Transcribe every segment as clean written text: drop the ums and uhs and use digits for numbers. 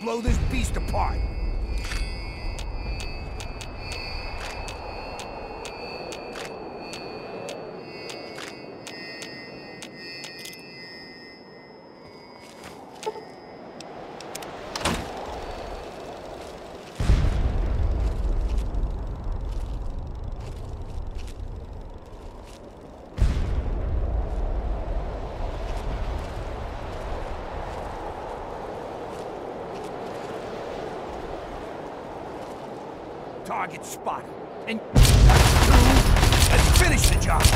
blow this beast apart. Target spotted. And let's finish the job.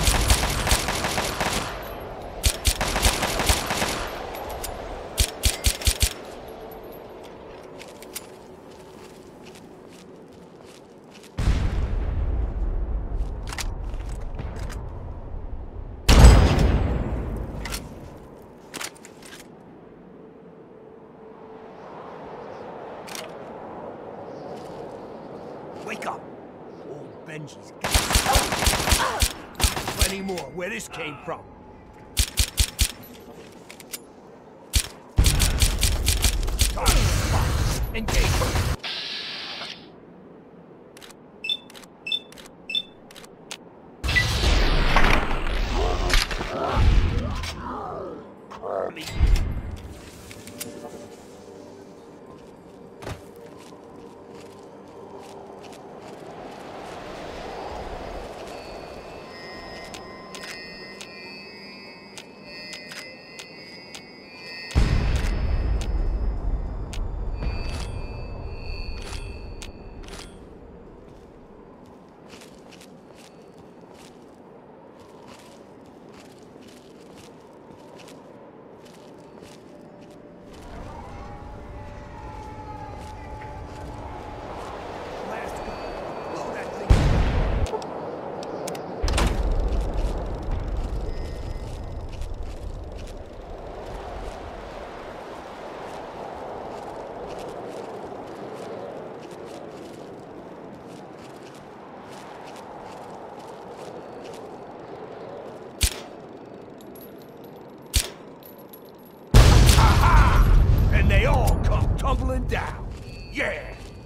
Wake up! Old Benji's got plenty more where this came from. Target spot. Engage. They all come tumbling down. Yeah!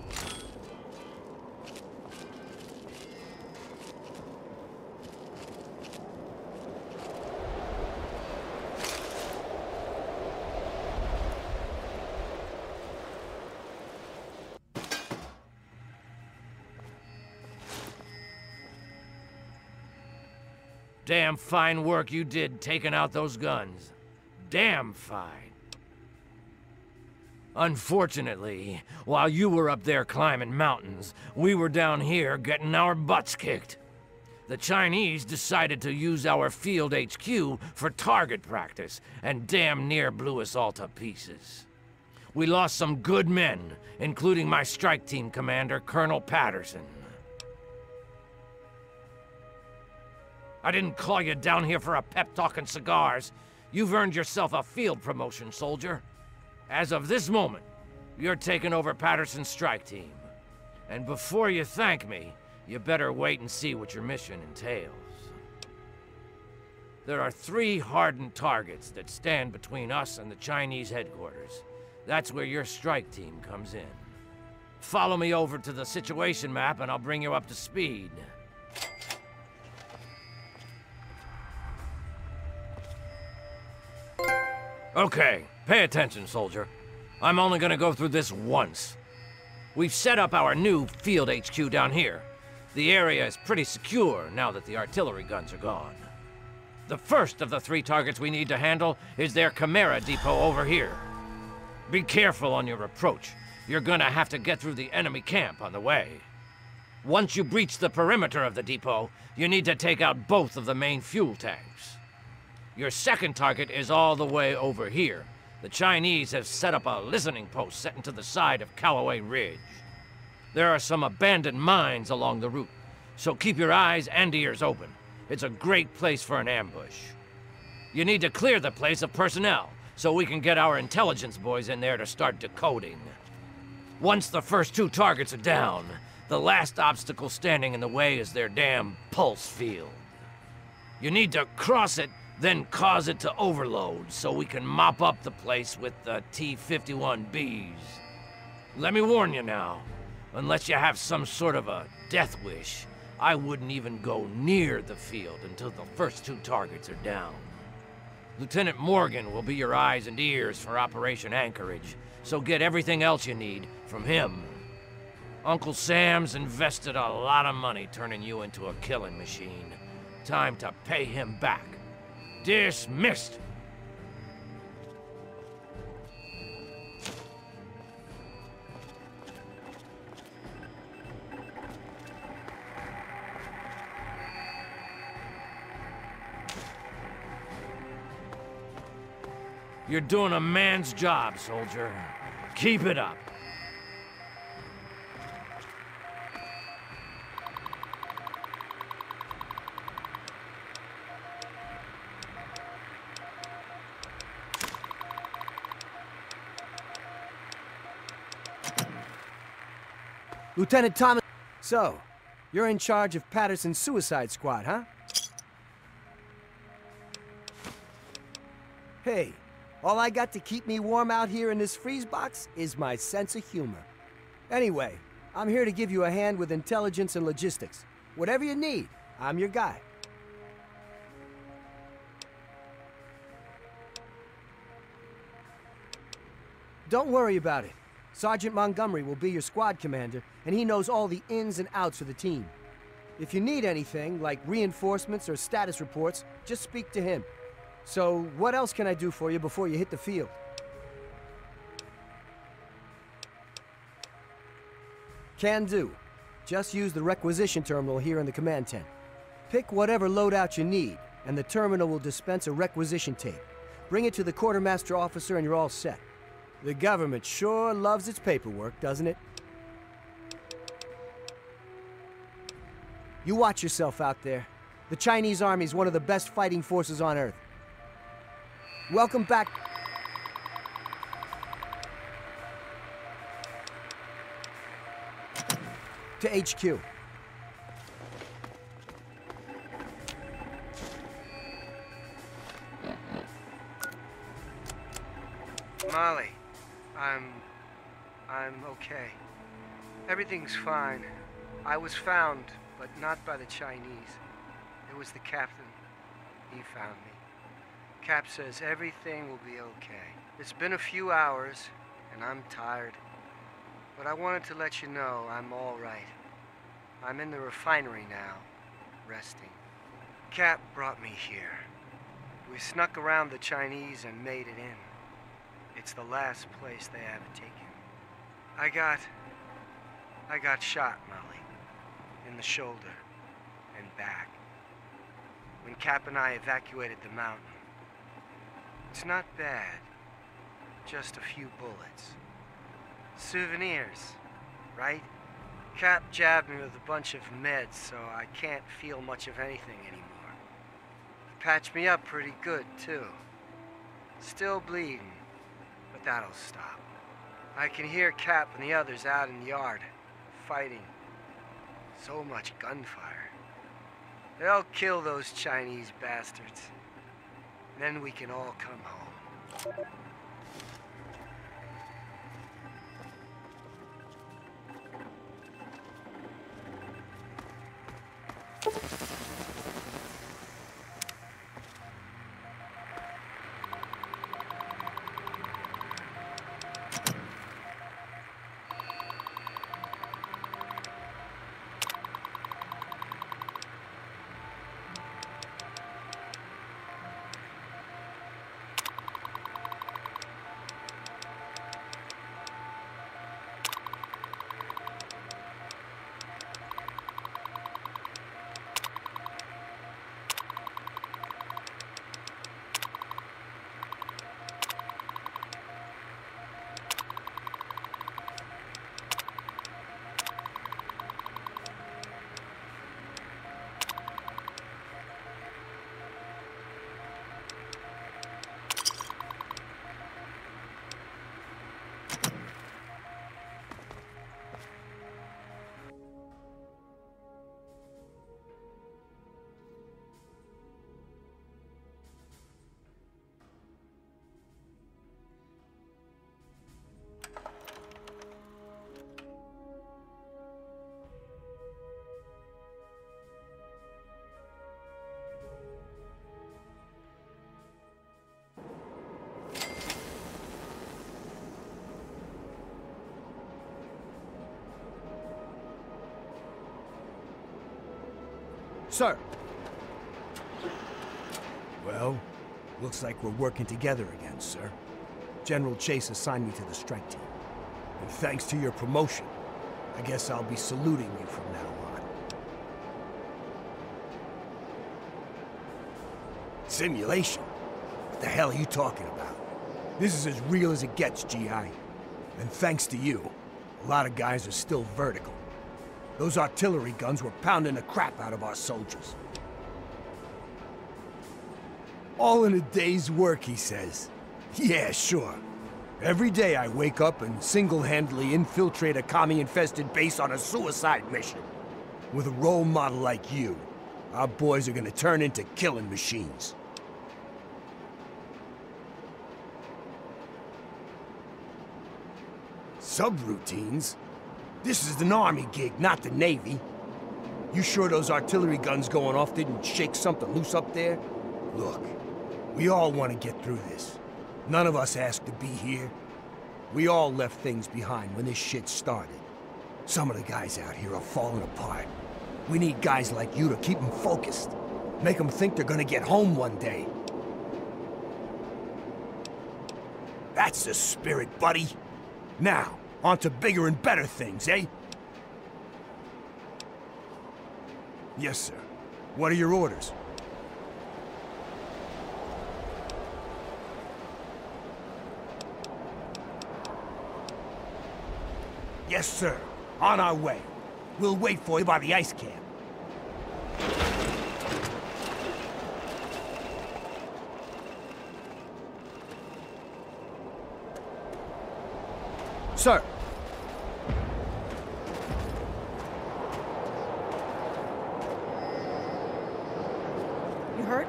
Damn fine work you did taking out those guns. Damn fine. Unfortunately, while you were up there climbing mountains, we were down here getting our butts kicked. The Chinese decided to use our field HQ for target practice, and damn near blew us all to pieces. We lost some good men, including my strike team commander, Colonel Patterson. I didn't call you down here for a pep talk and cigars. You've earned yourself a field promotion, soldier. As of this moment, you're taking over Patterson's strike team. And before you thank me, you better wait and see what your mission entails. There are 3 hardened targets that stand between us and the Chinese headquarters. That's where your strike team comes in. Follow me over to the situation map and I'll bring you up to speed. Okay, pay attention, soldier. I'm only gonna go through this once. We've set up our new field HQ down here. The area is pretty secure now that the artillery guns are gone. The first of the 3 targets we need to handle is their Chimera depot over here. Be careful on your approach. You're gonna have to get through the enemy camp on the way. Once you breach the perimeter of the depot, you need to take out both of the main fuel tanks. Your second target is all the way over here. The Chinese have set up a listening post set into the side of Callaway Ridge. There are some abandoned mines along the route, so keep your eyes and ears open. It's a great place for an ambush. You need to clear the place of personnel, so we can get our intelligence boys in there to start decoding. Once the first 2 targets are down, the last obstacle standing in the way is their damn pulse field. You need to cross it, then cause it to overload so we can mop up the place with the T-51Bs. Let me warn you now. Unless you have some sort of a death wish, I wouldn't even go near the field until the first 2 targets are down. Lieutenant Morgan will be your eyes and ears for Operation Anchorage, so get everything else you need from him. Uncle Sam's invested a lot of money turning you into a killing machine. Time to pay him back. Dismissed! You're doing a man's job, soldier. Keep it up. Lieutenant Thomas... So, you're in charge of Patterson's suicide squad, huh? Hey, all I got to keep me warm out here in this freeze box is my sense of humor. Anyway, I'm here to give you a hand with intelligence and logistics. Whatever you need, I'm your guy. Don't worry about it. Sergeant Montgomery will be your squad commander, and he knows all the ins and outs of the team. If you need anything, like reinforcements or status reports, just speak to him. So, what else can I do for you before you hit the field? Can do. Just use the requisition terminal here in the command tent. Pick whatever loadout you need, and the terminal will dispense a requisition tape. Bring it to the quartermaster officer and you're all set. The government sure loves its paperwork, doesn't it? You watch yourself out there. The Chinese Army's one of the best fighting forces on Earth. Welcome back. To HQ. Molly, I'm okay. Everything's fine. I was found, but not by the Chinese. It was the captain. He found me. Cap says everything will be okay. It's been a few hours, and I'm tired. But I wanted to let you know I'm all right. I'm in the refinery now, resting. Cap brought me here. We snuck around the Chinese and made it in. It's the last place they haven't taken. I got shot, Molly. In the shoulder and back. When Cap and I evacuated the mountain. It's not bad. Just a few bullets. Souvenirs, right? Cap jabbed me with a bunch of meds, so I can't feel much of anything anymore. He patched me up pretty good, too. Still bleeding. But that'll stop. I can hear Cap and the others out in the yard, fighting. So much gunfire. They'll kill those Chinese bastards. Then we can all come home. Sir. Well, looks like we're working together again, sir. General Chase assigned me to the strike team. And thanks to your promotion, I guess I'll be saluting you from now on. Simulation? What the hell are you talking about? This is as real as it gets, G.I. And thanks to you, a lot of guys are still vertical. Those artillery guns were pounding the crap out of our soldiers. All in a day's work, he says. Yeah, sure. Every day I wake up and single-handedly infiltrate a commie-infested base on a suicide mission. With a role model like you, our boys are gonna turn into killing machines. Subroutines? This is an Army gig, not the Navy. You sure those artillery guns going off didn't shake something loose up there? Look, we all want to get through this. None of us asked to be here. We all left things behind when this shit started. Some of the guys out here are falling apart. We need guys like you to keep them focused. Make them think they're gonna get home one day. That's the spirit, buddy. Now, on to bigger and better things, eh? Yes, sir. What are your orders? Yes, sir. On our way. We'll wait for you by the ice camp. Sir. You hurt?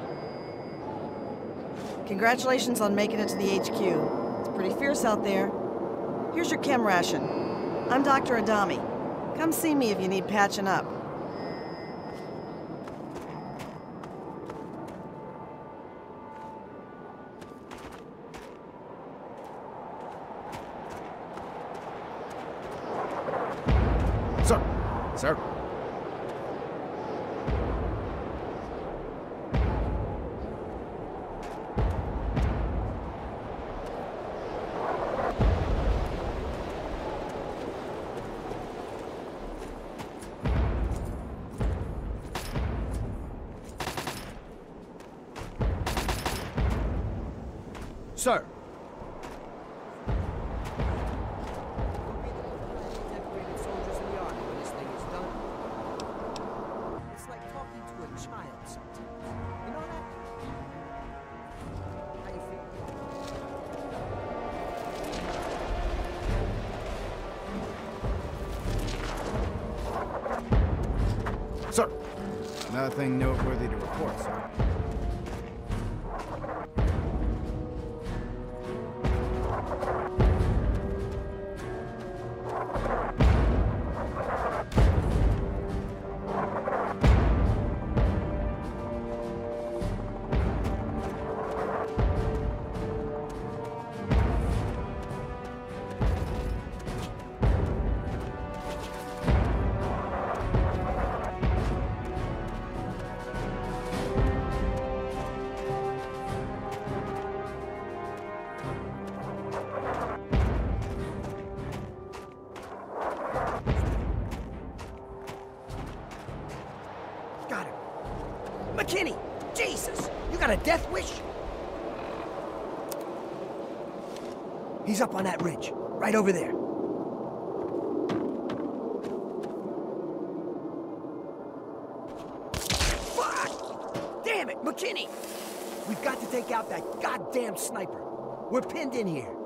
Congratulations on making it to the HQ. It's pretty fierce out there. Here's your chem ration. I'm Dr. Adami. Come see me if you need patching up. Sir. Sir. Sir. Decorated soldiers in the army when this thing is done. It's like talking to a child sometimes. You know that? How you feel? Sir. Nothing noteworthy to report, sir. Got him. McKinney! Jesus! You got a death wish? He's up on that ridge. Right over there. Fuck! Damn it, McKinney! We've got to take out that goddamn sniper. We're pinned in here.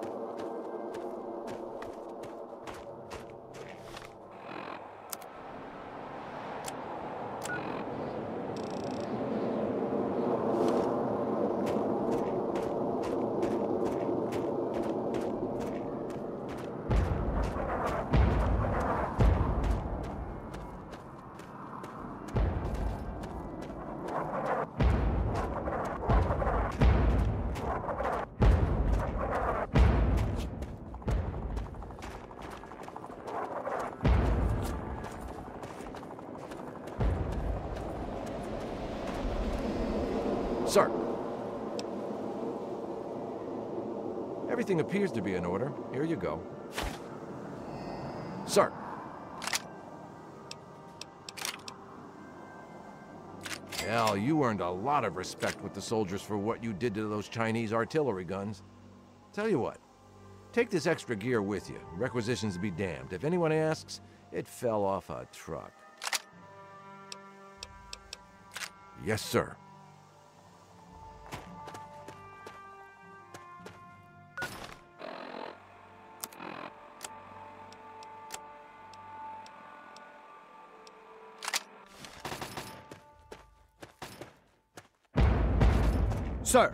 Sir. Everything appears to be in order. Here you go. Sir. Hell, you earned a lot of respect with the soldiers for what you did to those Chinese artillery guns. Tell you what, take this extra gear with you. Requisitions be damned. If anyone asks, it fell off a truck. Yes, sir. Sir!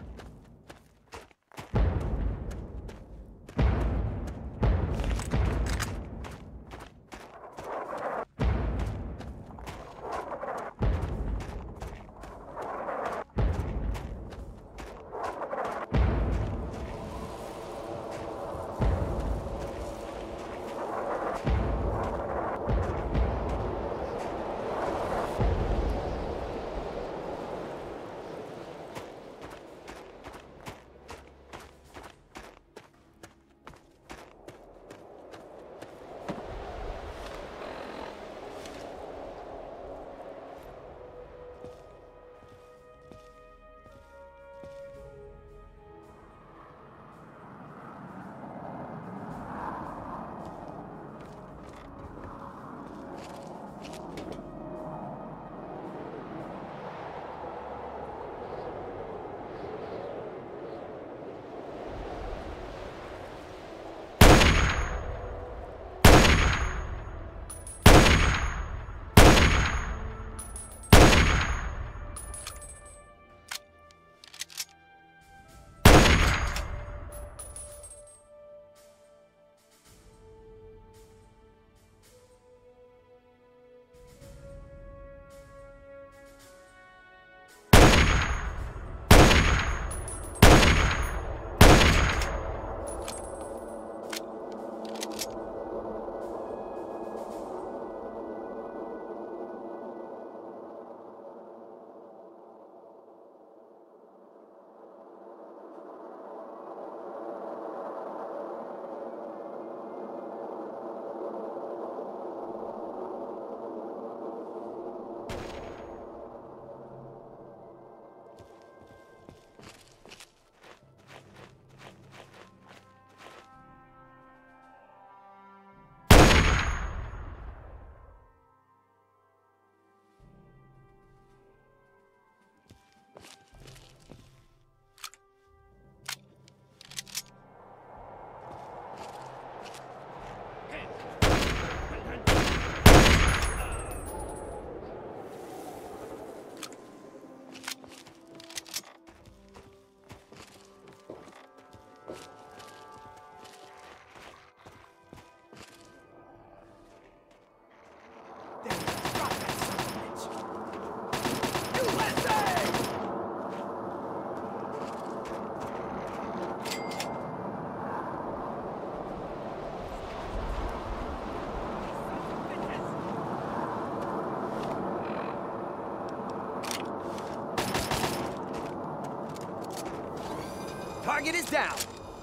Target is down.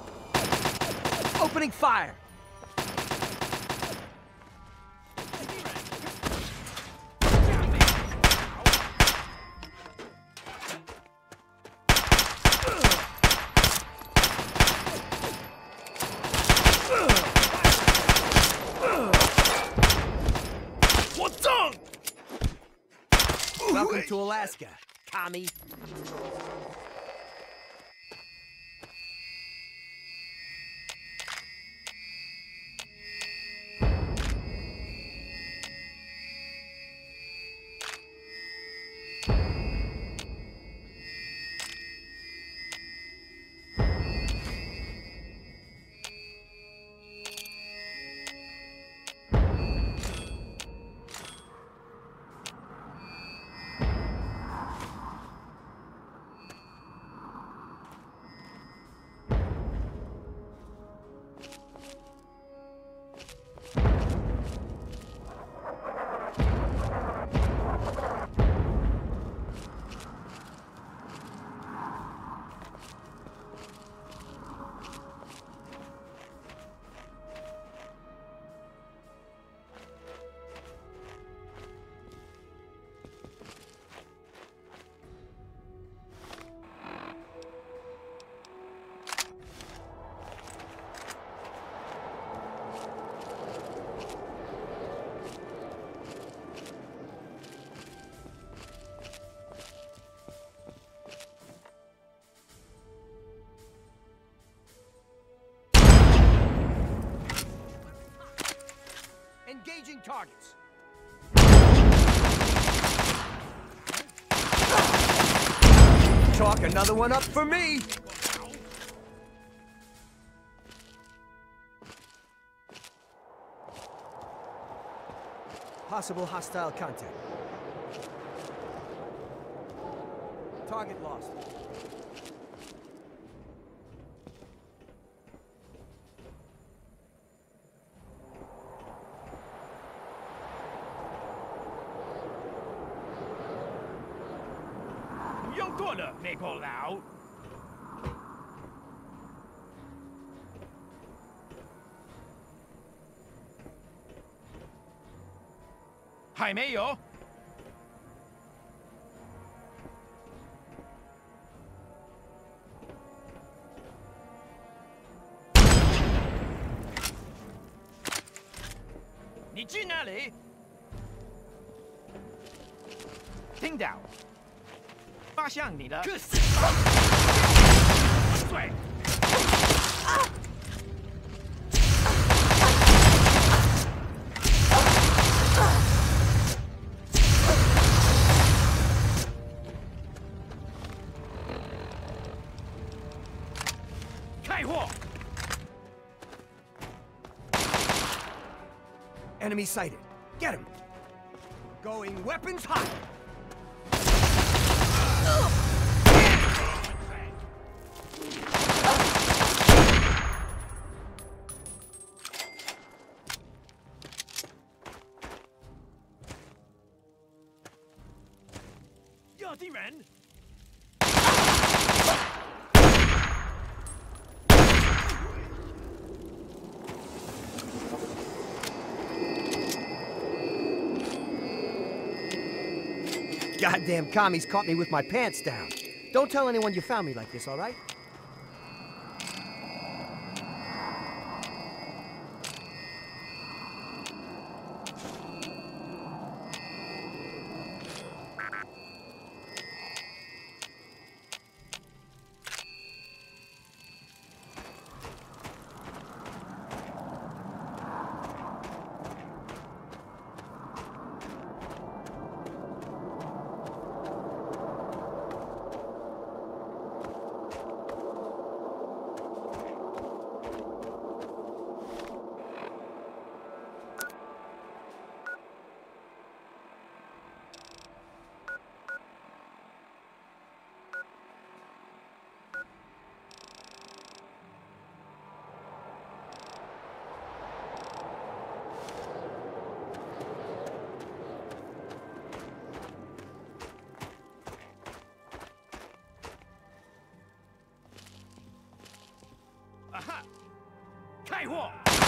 Opening fire. What's up? Welcome to Alaska, commie. targets. Chalk another one up for me! Possible hostile contact. Target lost. You're gonna make all out. 还没有。你去哪里？听到，发向你了。对。开火！ Enemy sighted. Get him! Going weapons hot! Goddamn commies caught me with my pants down. Don't tell anyone you found me like this, all right? Aha! 开火！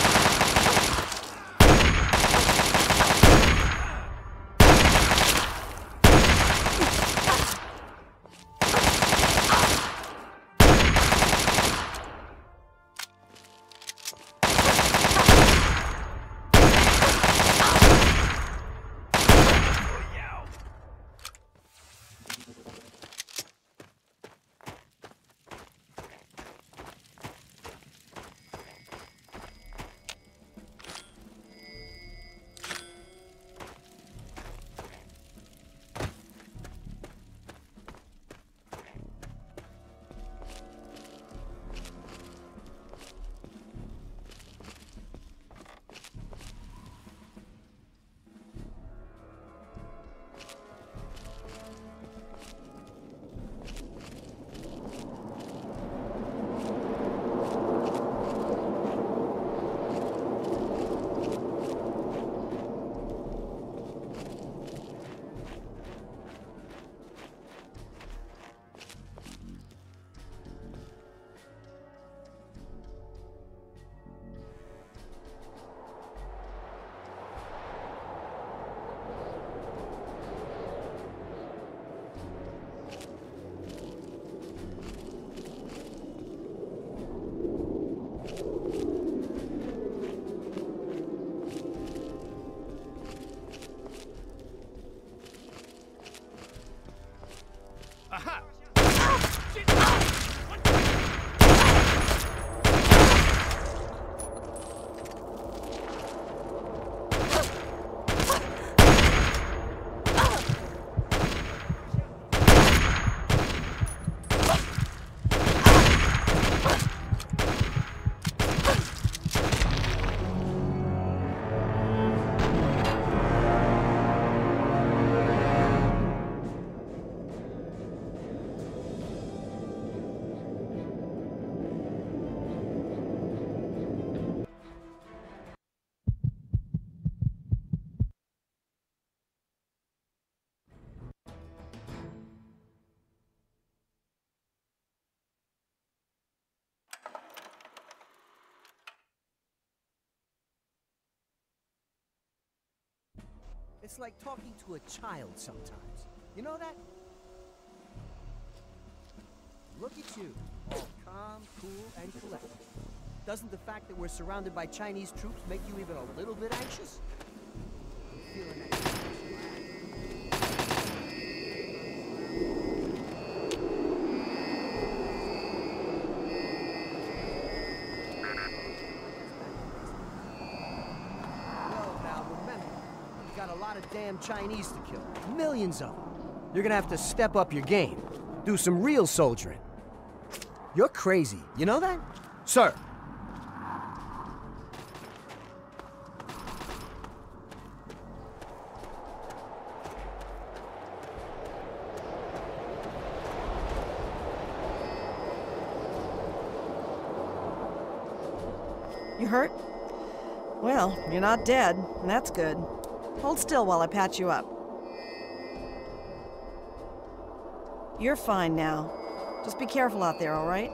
Aha! It's like talking to a child sometimes. You know that? Look at you, all calm, cool, and collected. Doesn't the fact that we're surrounded by Chinese troops make you even a little bit anxious? I'm feeling that. Well, now remember, you got a lot of damn Chinese to kill. Millions of them. You're gonna have to step up your game. Do some real soldiering. You're crazy, you know that? Sir! You hurt? Well, you're not dead, and that's good. Hold still while I patch you up. You're fine now. Just be careful out there, all right?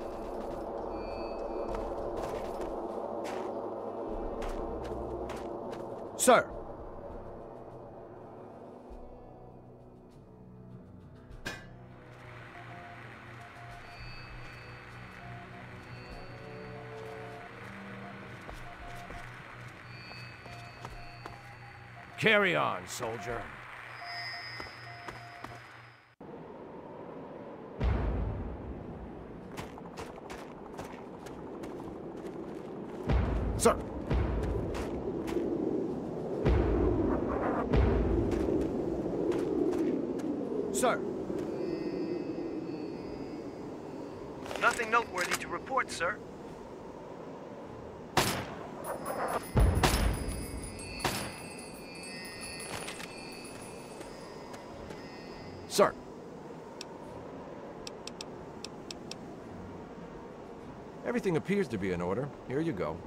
Sir! Carry on, soldier. Sir! Sir! Nothing noteworthy to report, sir. Sir. Everything appears to be in order. Here you go.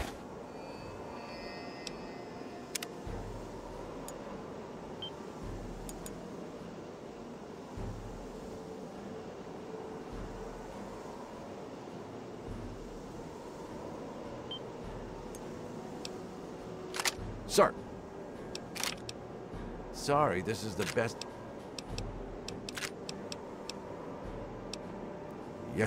Sir. Sorry, this is the best... Yes.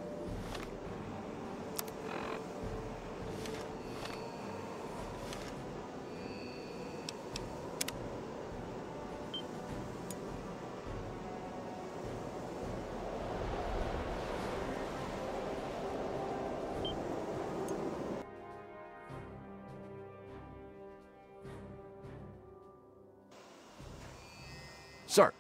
Sir.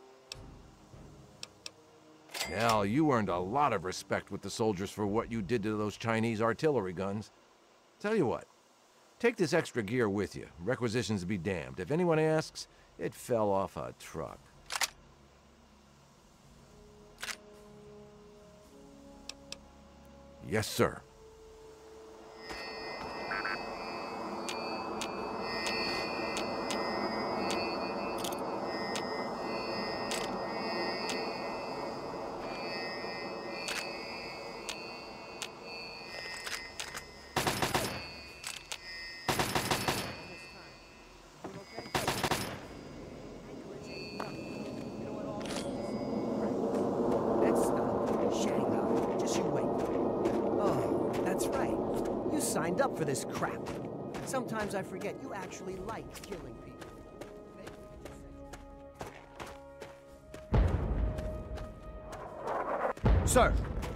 Now, you earned a lot of respect with the soldiers for what you did to those Chinese artillery guns. Tell you what, take this extra gear with you. Requisitions be damned. If anyone asks, it fell off a truck. Yes, sir. Signed up for this crap. Sometimes I forget you actually like killing people. Sir!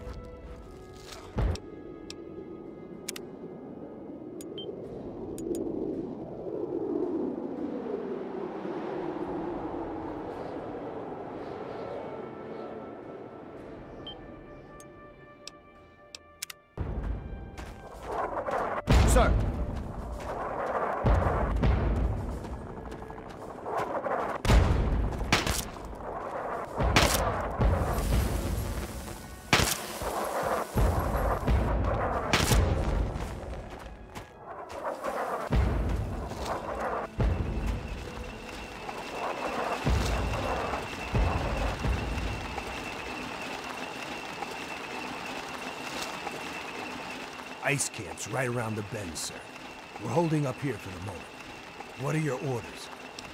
Sir! Ice camp's right around the bend, sir. We're holding up here for the moment. What are your orders?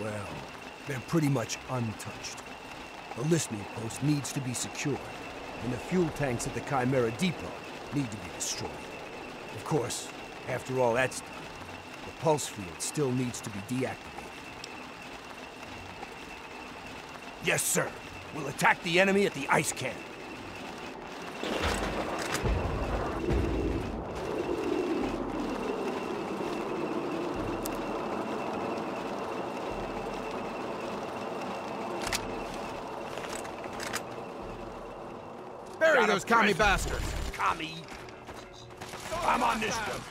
Well, they're pretty much untouched. The listening post needs to be secured, and the fuel tanks at the Chimera Depot need to be destroyed. Of course, after all that's done, the pulse field still needs to be deactivated. Yes, sir. We'll attack the enemy at the ice camp. Bury those commie bastards! Commie! I'm on this one.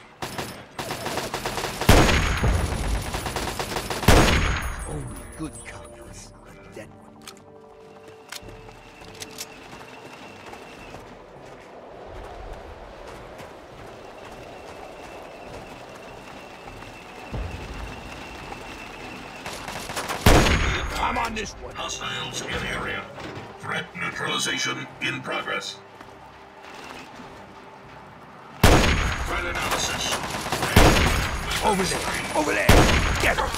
Only good commies, a dead one. I'm on this one. Hostiles in area. Threat neutralization in progress. Threat analysis. Over there! Over there! Get her!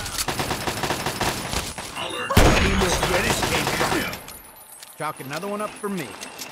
Alert. Any more where this came from? Chalk another one up for me.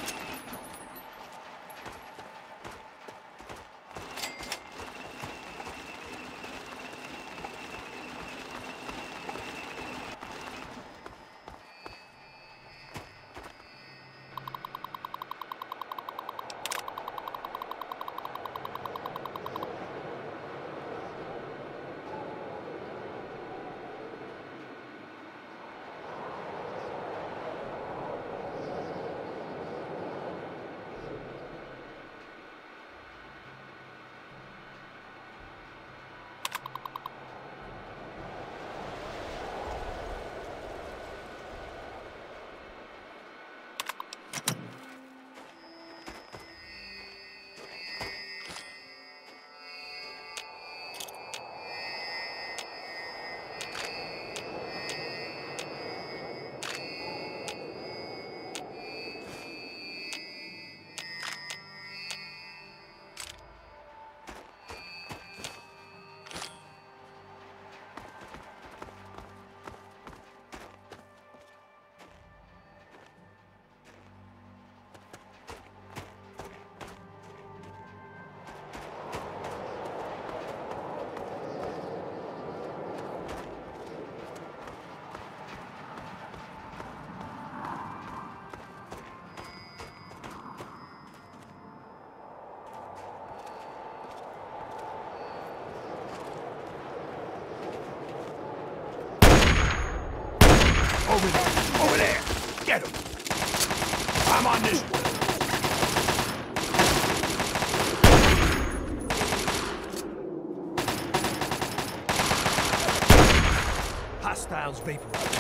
Over there! Over there! Get him! I'm on this one. Hostiles vaporized.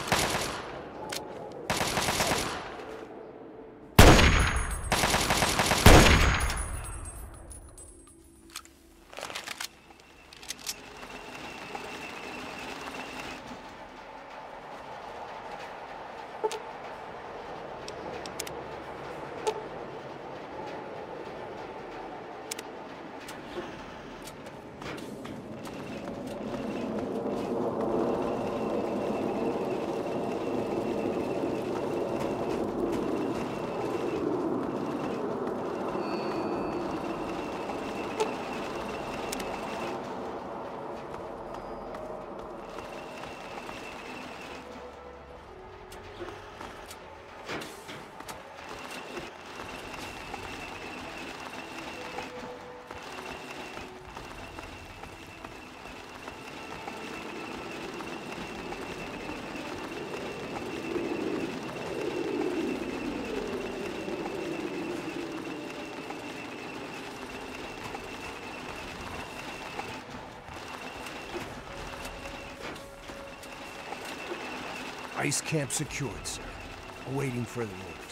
Ice camp secured, sir. Awaiting further orders.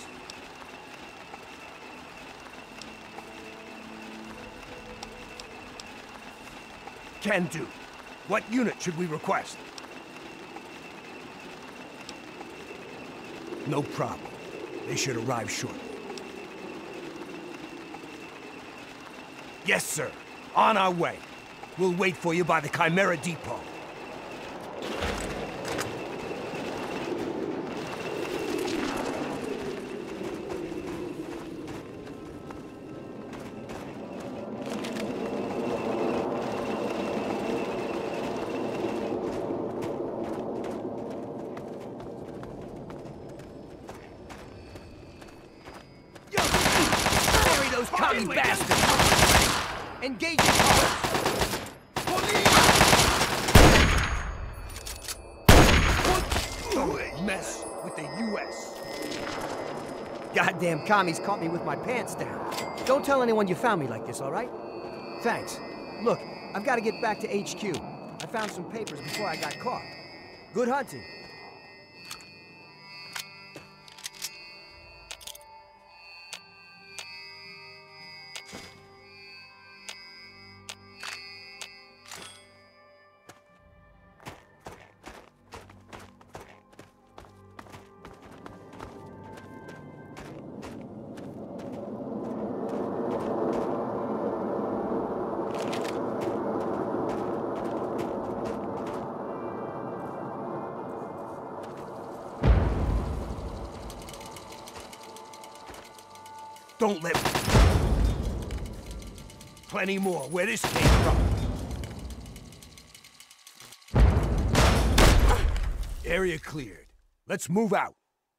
Can do. What unit should we request? No problem. They should arrive shortly. Yes, sir. On our way. We'll wait for you by the Chimera Depot. those commie bastards! Engaging cars! Don't mess with the U.S. Goddamn commies caught me with my pants down. Don't tell anyone you found me like this, all right? Thanks. Look, I've got to get back to HQ. I found some papers before I got caught. Good hunting. Don't let me. Plenty more where this came from. Area cleared. Let's move out.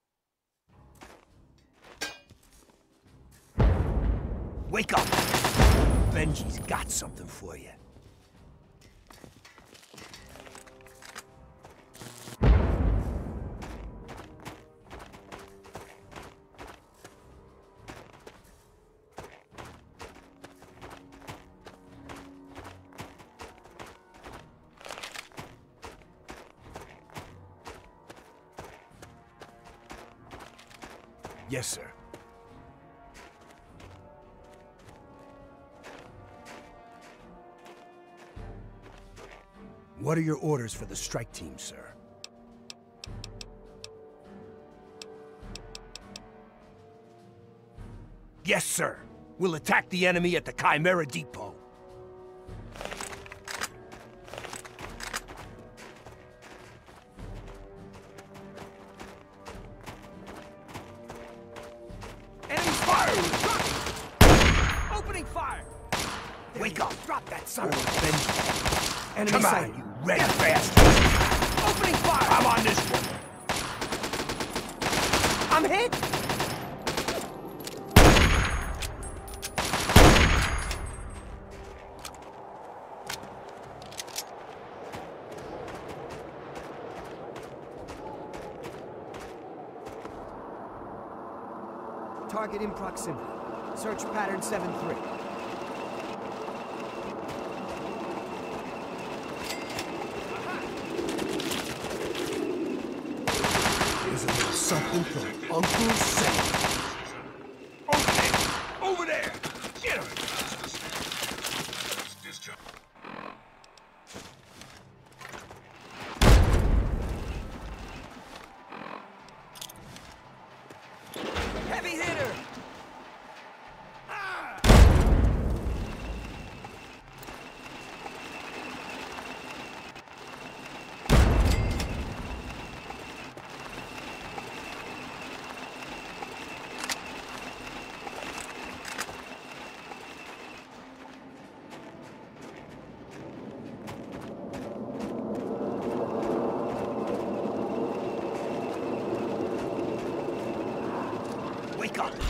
Wake up! Benji's got something for you. Yes, sir. What are your orders for the strike team, sir? Yes, sir. We'll attack the enemy at the Chimera Depot. Wake up! Drop that son of a Benji! Enemy Come sight. On, you red bastard! Opening fire! I'm on this one! I'm hit! Target in proximity. Search pattern 7-3. Something from Uncle Sam. Okay, over there! Get him! Heavy hitter! Wake up!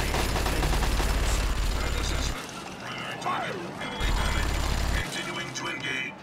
Assessment. Primary target heavily damaged. Continuing to engage.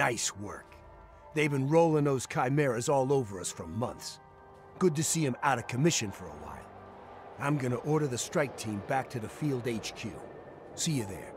Nice work. They've been rolling those chimeras all over us for months. Good to see them out of commission for a while. I'm gonna order the strike team back to the field HQ. See you there.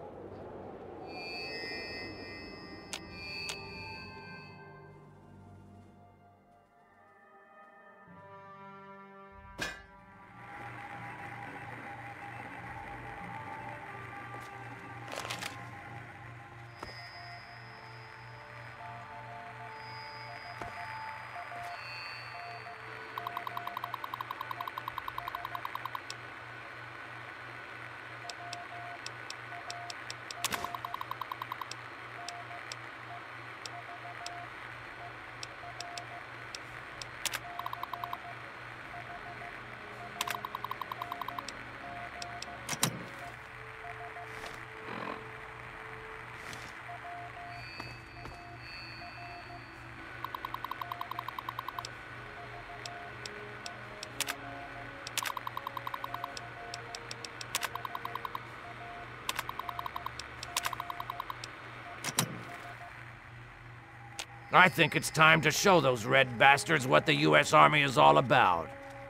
I think it's time to show those red bastards what the U.S. Army is all about.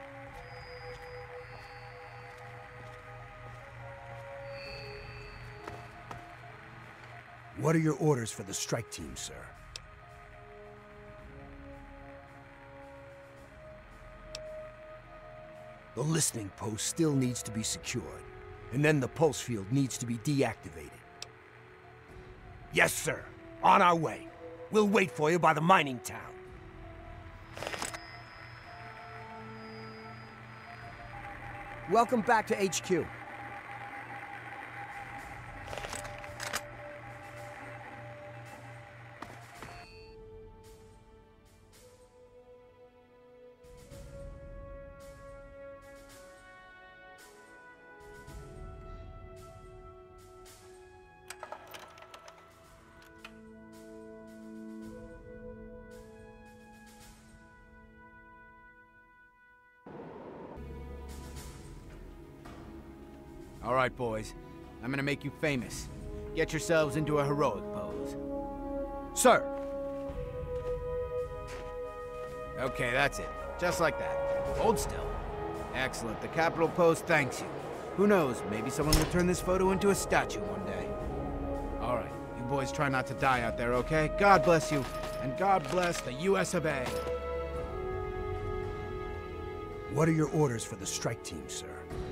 What are your orders for the strike team, sir? The listening post still needs to be secured, and then the pulse field needs to be deactivated. Yes, sir. On our way. We'll wait for you by the mining town. Welcome back to HQ. All right, boys. I'm gonna make you famous. Get yourselves into a heroic pose. Sir! Okay, that's it. Just like that. Hold still. Excellent. The Capitol Post thanks you. Who knows, maybe someone will turn this photo into a statue one day. All right, you boys try not to die out there, okay? God bless you, and God bless the US of A. What are your orders for the strike team, sir?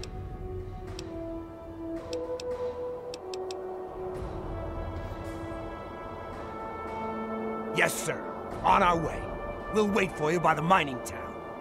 Yes, sir. On our way. We'll wait for you by the mining town.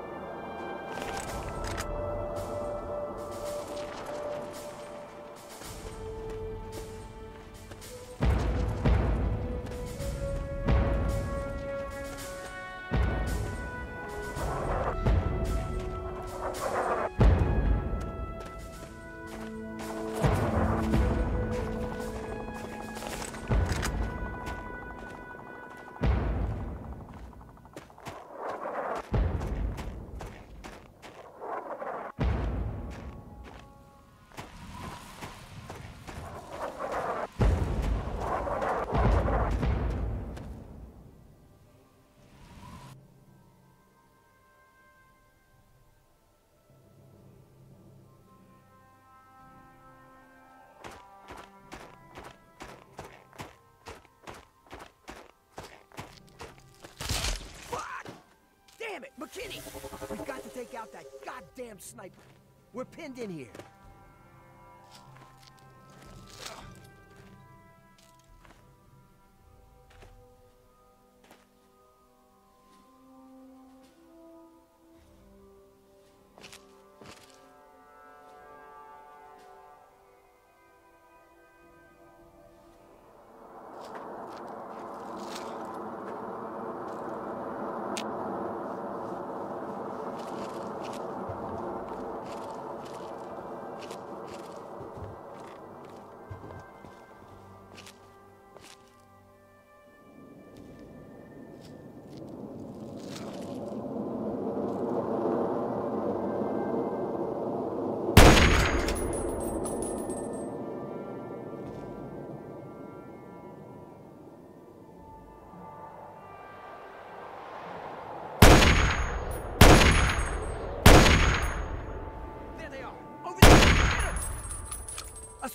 Damn it, McKinney! We've got to take out that goddamn sniper. We're pinned in here.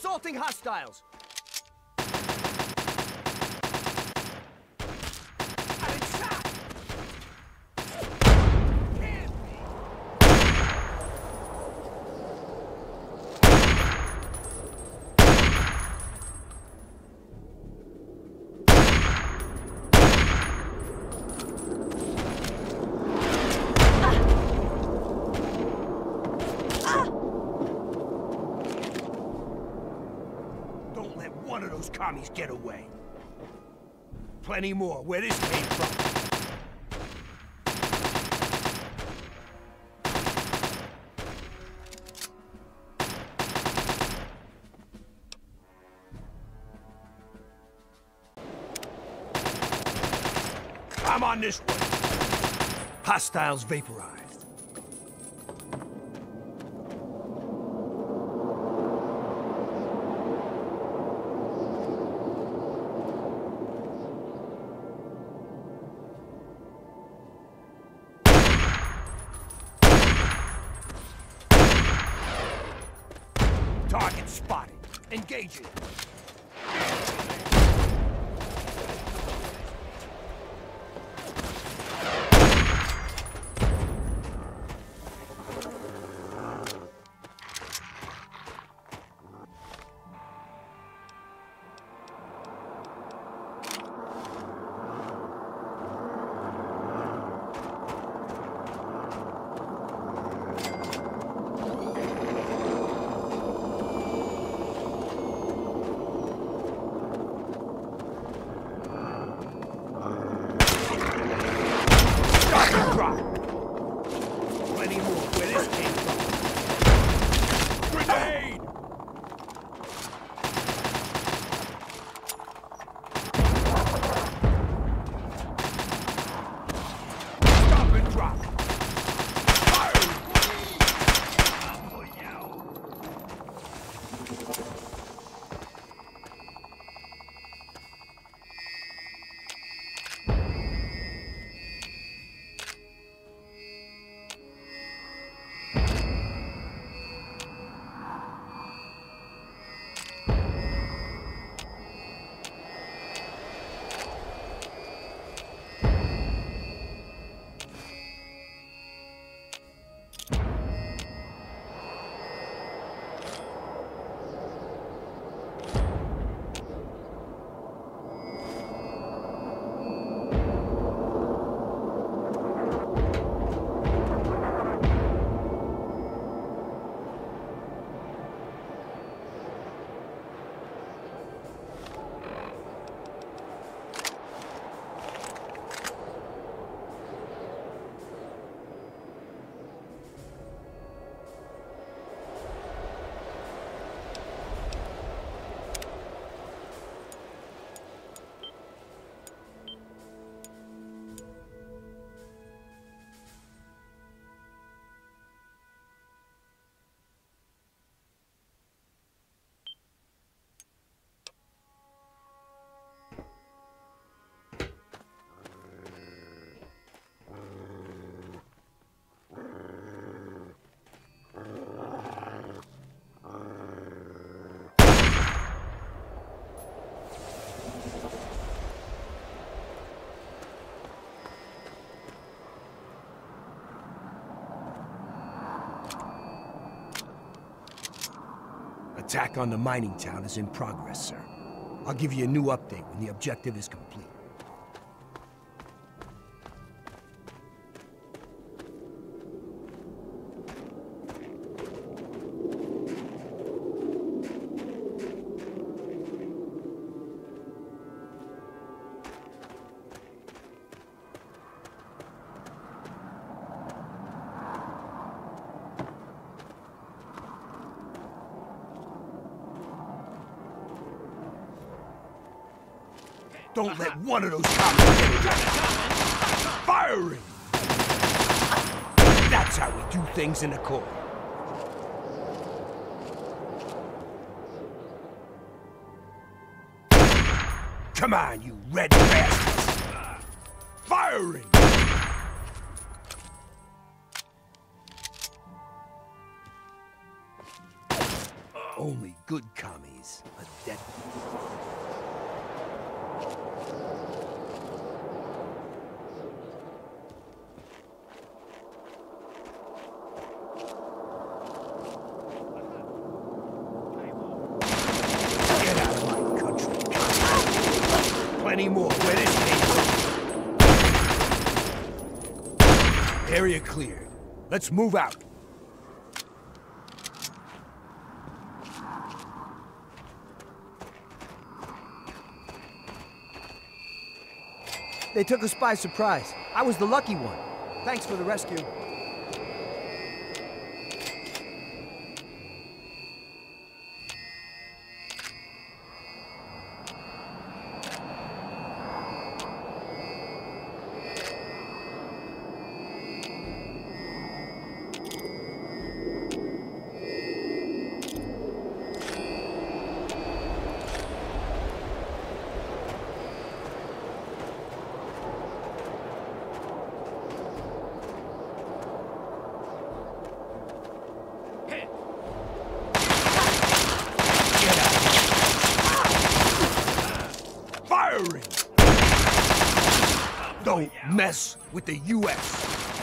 assaulting hostiles! I've been shot! Can't be. Don't let one of those commies get away. Plenty more where this came from. I'm on this one. Hostiles vaporized. Target spotted. Engaging. Drop. Plenty more where this came from. Grenade! Stop and drop. Fire! For you. Attack on the mining town is in progress, sir. I'll give you a new update when the objective is complete. Don't let one of those cops get away. Firing! That's how we do things in the Corps. Come on, you red bastards! Firing! Only good commies. A dead. Get out of my country. Plenty more where this came from. Area cleared. Let's move out. They took us by surprise. I was the lucky one. Thanks for the rescue. Firing! Don't mess with the U.S.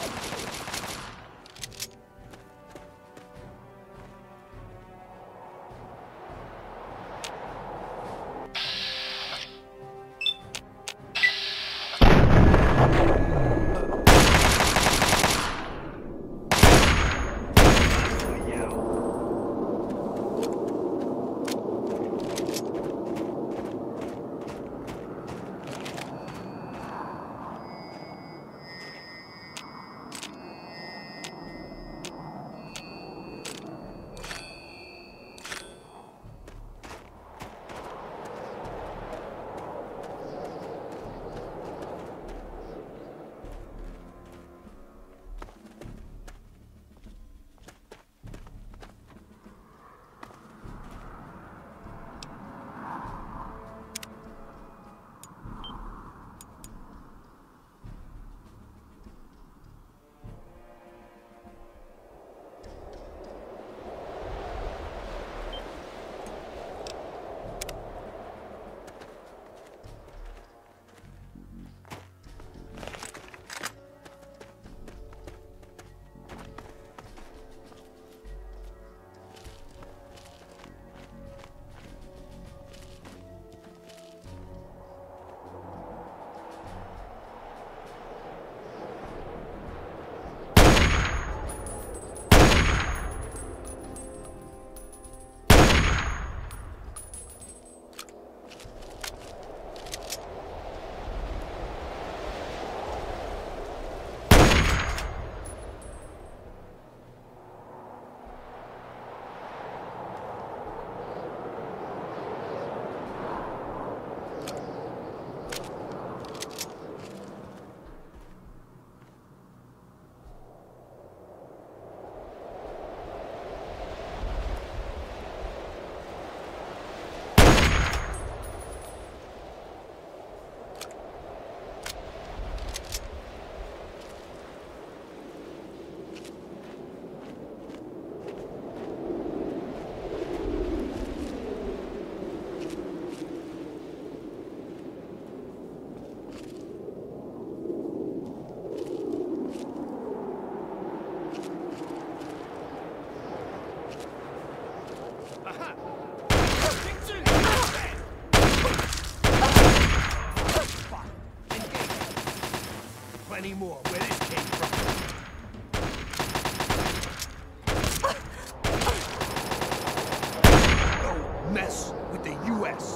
Plenty more where this came from. Don't mess with the U.S.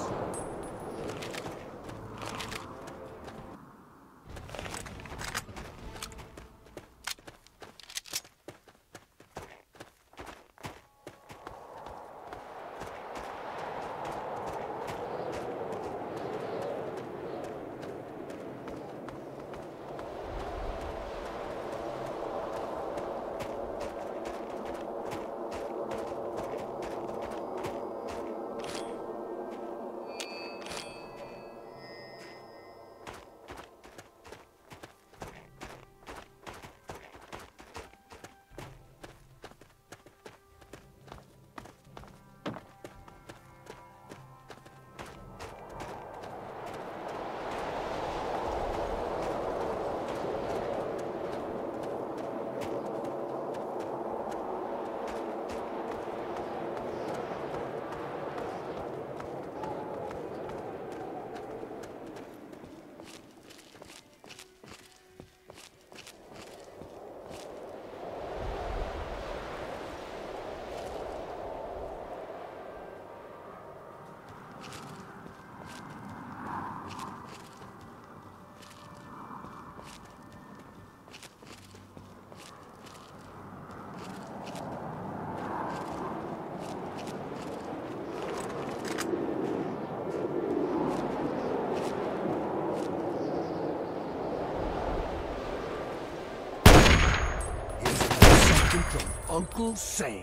information from Uncle Sam.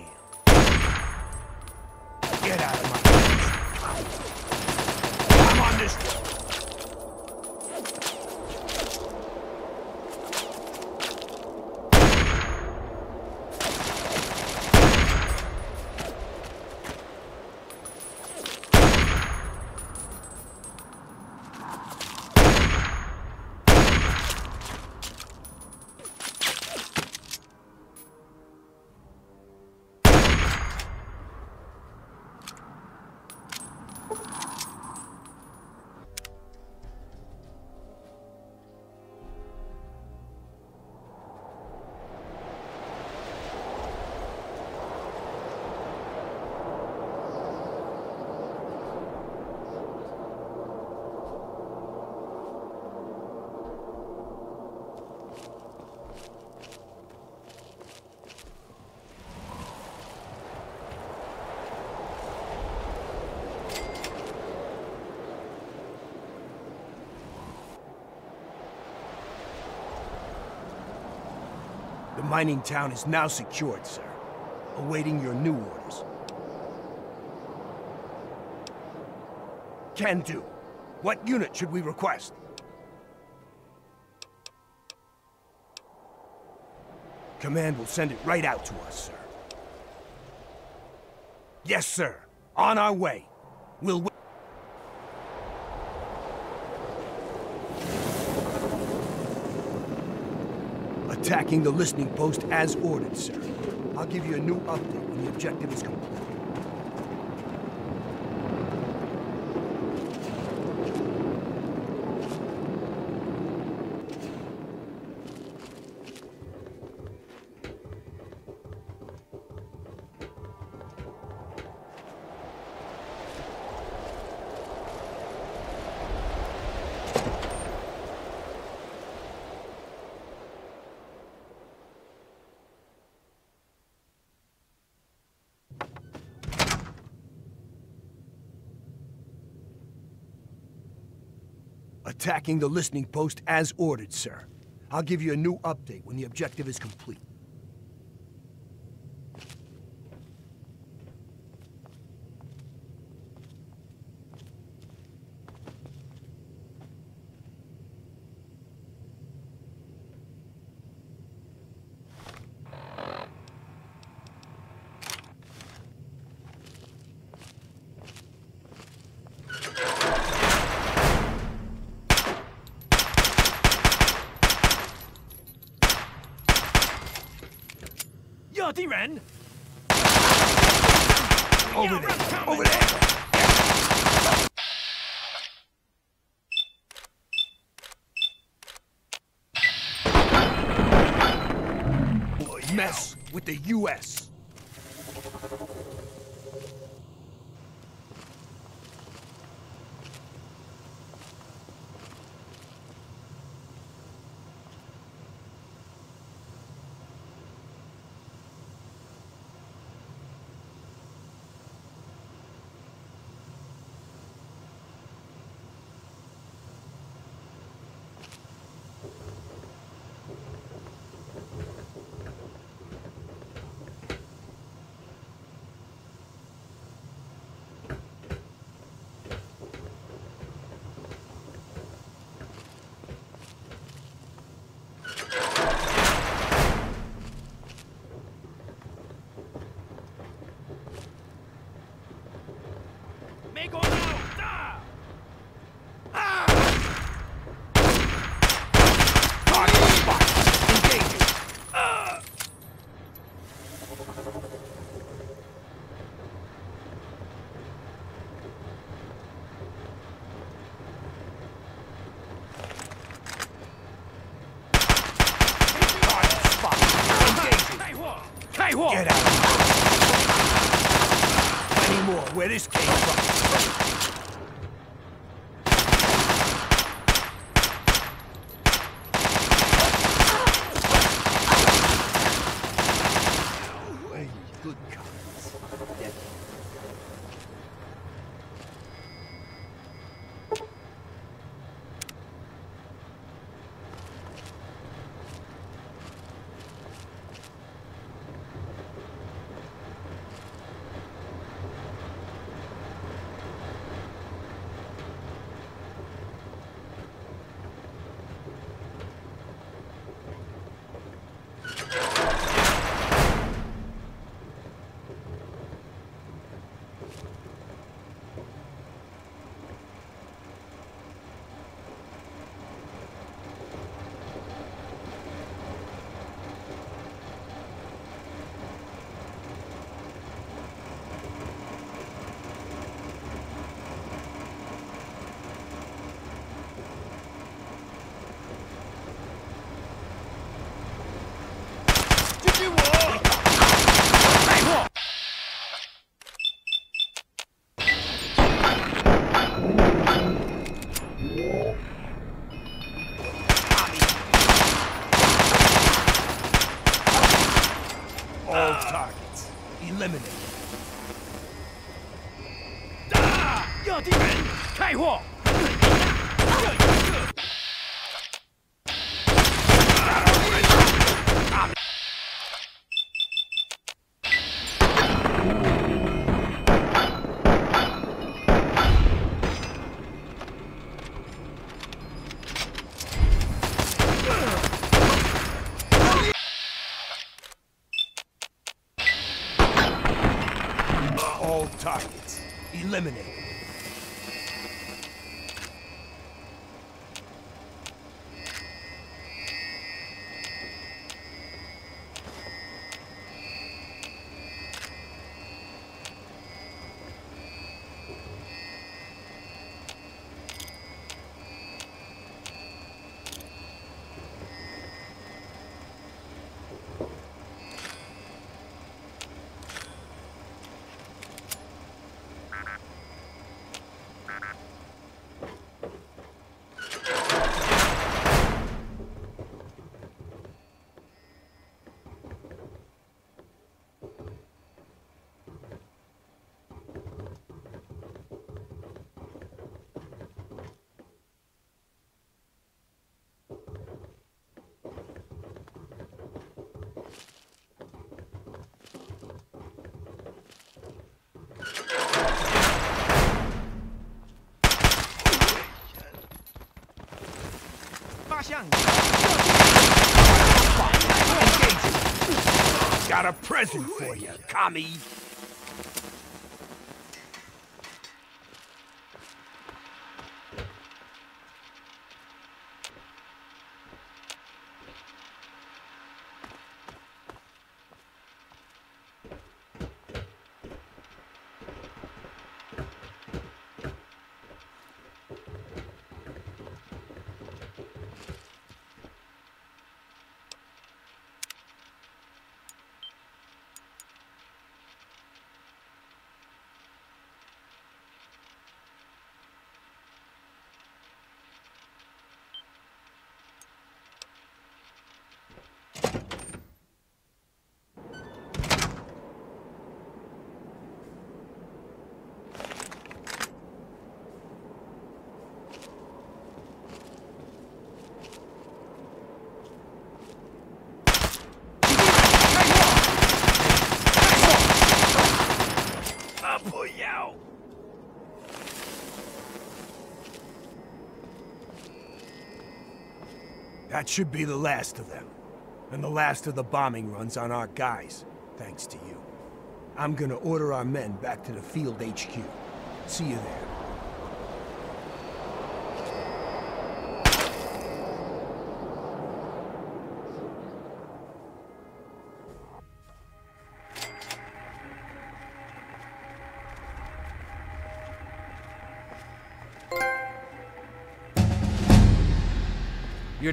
Get out of my face. I'm on this one. The mining town is now secured, sir. Awaiting your new orders. Can do. What unit should we request? Command will send it right out to us, sir. Yes, sir. On our way. We'll wait. Attacking the listening post as ordered, sir. I'll give you a new update when the objective is complete. Attacking the listening post as ordered, sir. I'll give you a new update when the objective is complete. Over there! Over there! Mess with the U.S. Get out! Plenty more where this came from. Hey, good comments. targets. Eliminate. 要敌人开火！ All targets. Eliminate. Got a present for you, commie. That should be the last of them. And the last of the bombing runs on our guys, thanks to you. I'm gonna order our men back to the field HQ. See you there. You're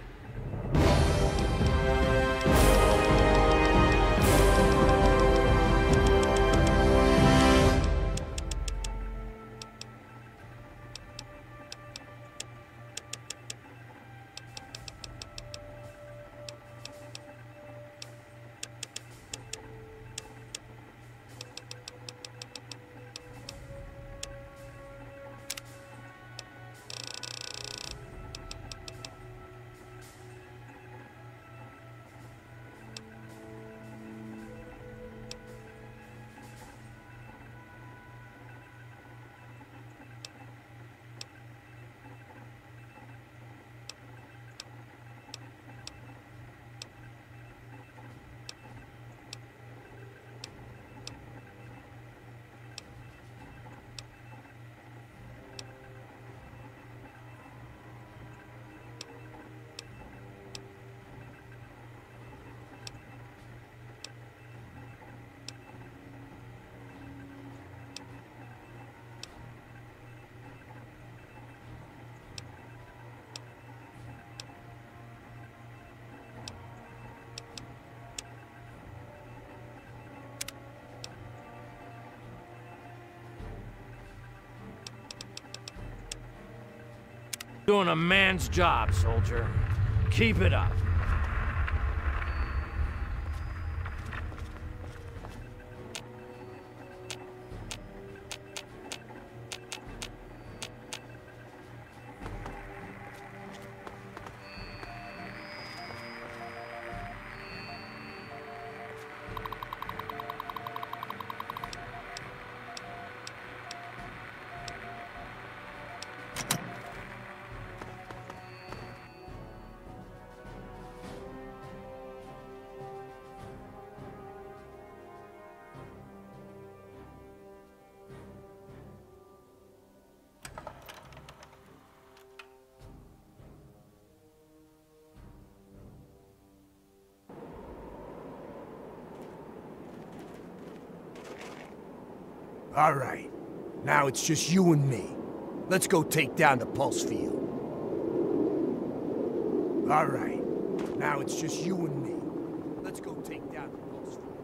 doing a man's job, soldier. Keep it up. All right. Now it's just you and me. Let's go take down the pulse field. All right. Now it's just you and me. Let's go take down the pulse field.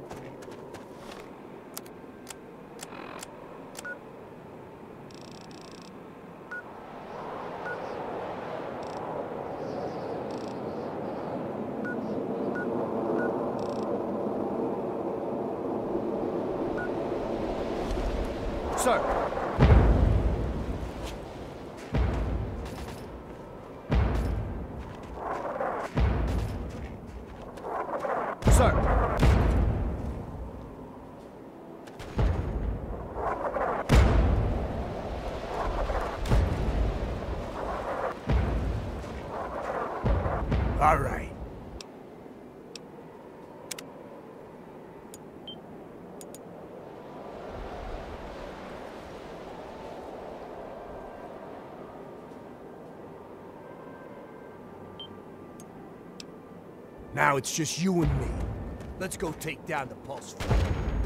Sir. Sir. All right. Now it's just you and me. Let's go take down the pulse field.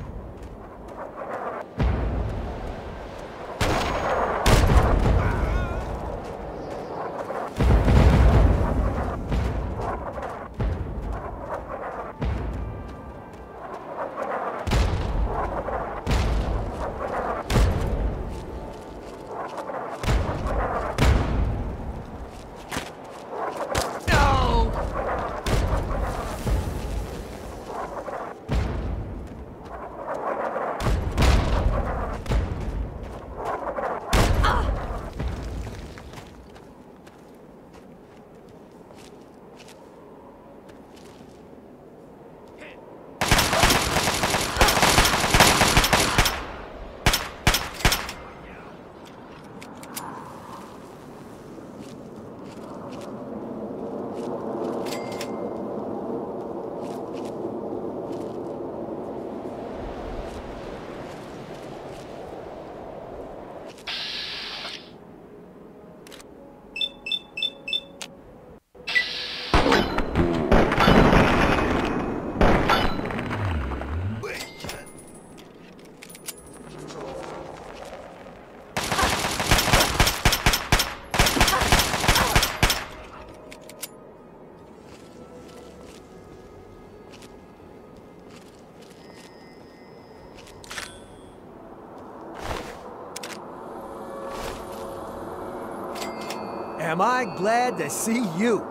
Am I glad to see you?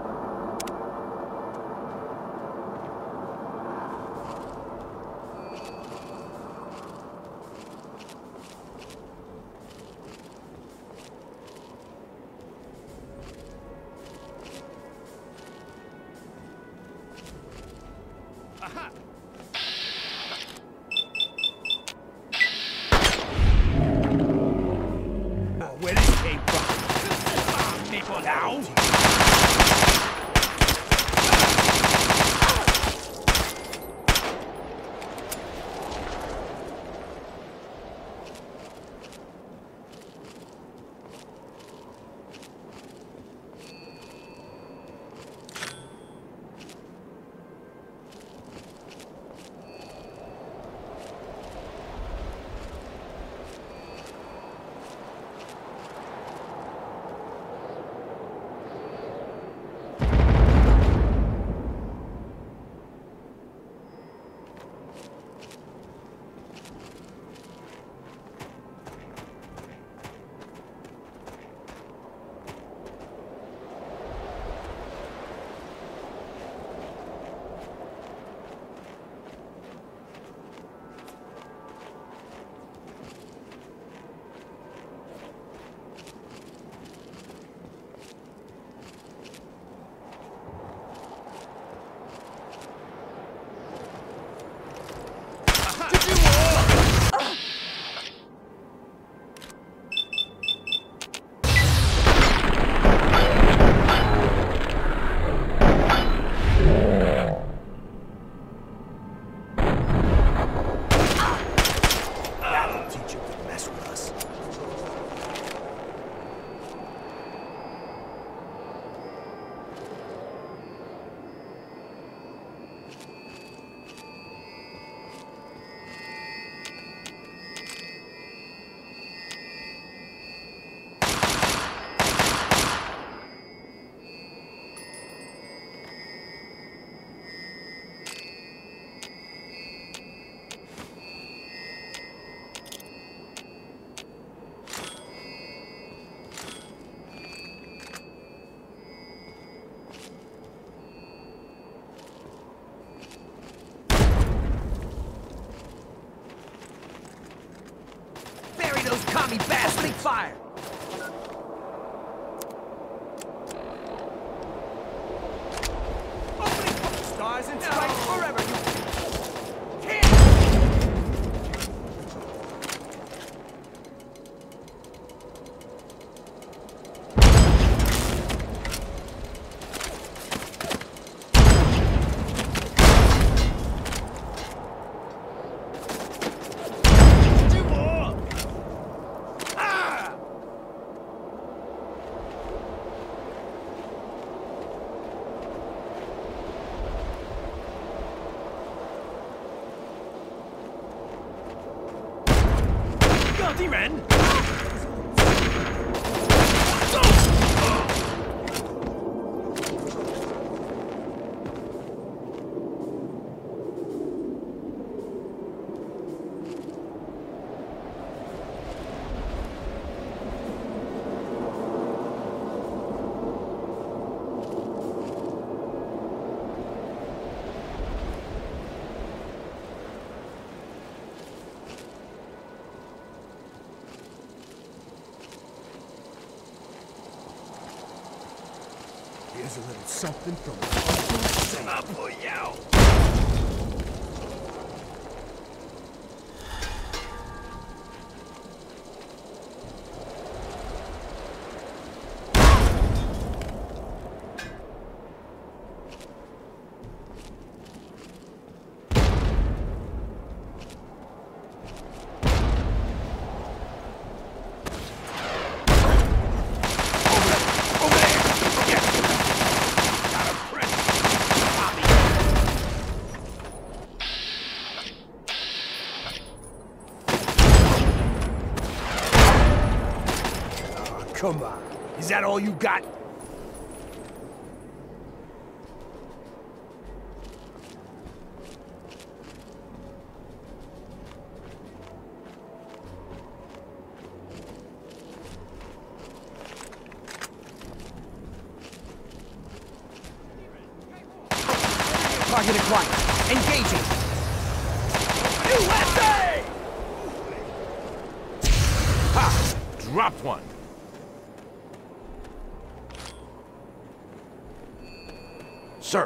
Where this came from? People now? Horizon strikes forever! Here's a little something from Uncle Sam. Come on. Is that all you got? Target acquired. Engaging. USA! Ha! Dropped one. Sir.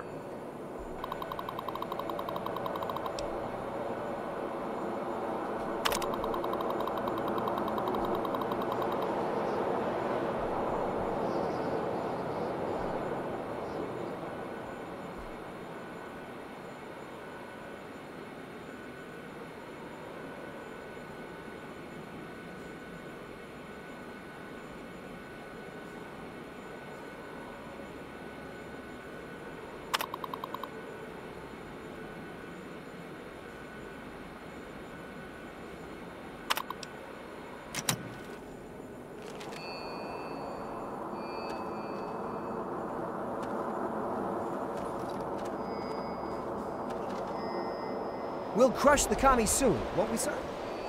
We'll crush the commies soon, won't we, sir?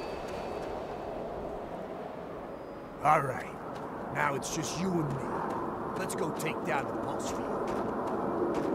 All right. Now it's just you and me. Let's go take down the pulse field.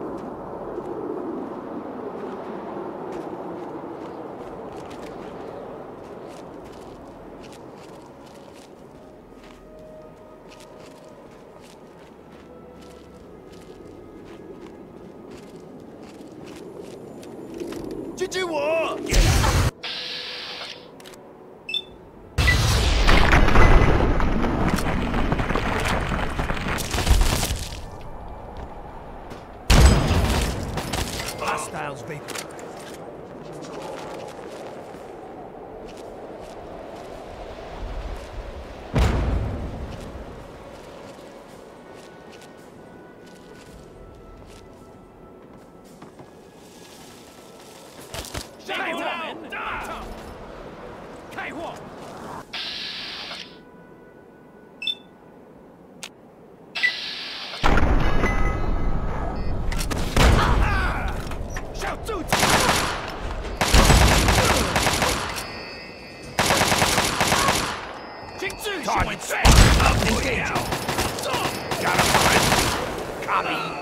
Hostiles vaporized. Target up engaging. Got him, friend. Copy.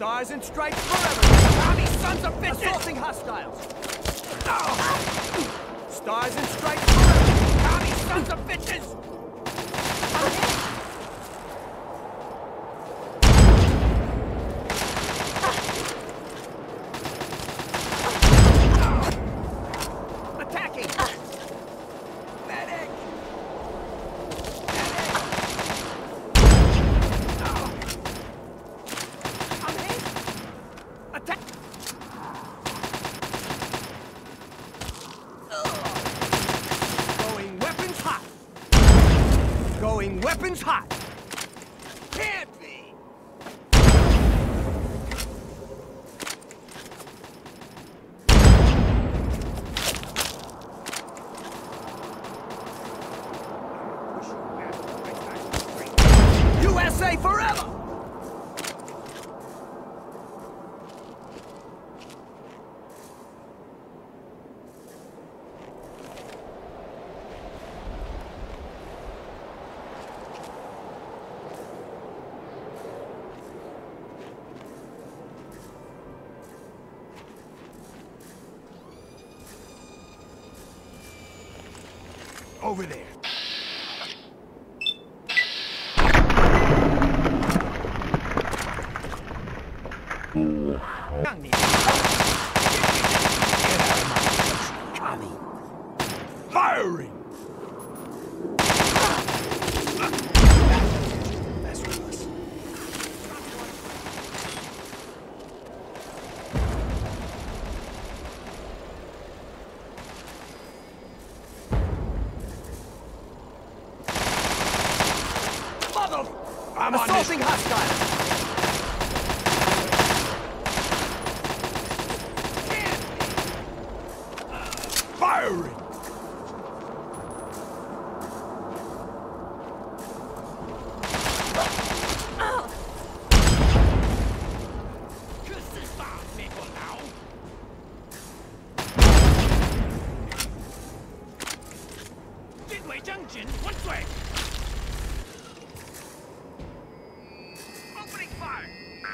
Stars and stripes forever! Tommy, sons of bitches! Assaulting hostiles! Stars and stripes forever! Tommy, sons of bitches! Attacking! Medic! Attack! Going weapons hot! Going weapons hot! Can't be! USA forever! Over there. Firing! That's with us. Mother! I'm assaulting hostile! Firing! Opening fire!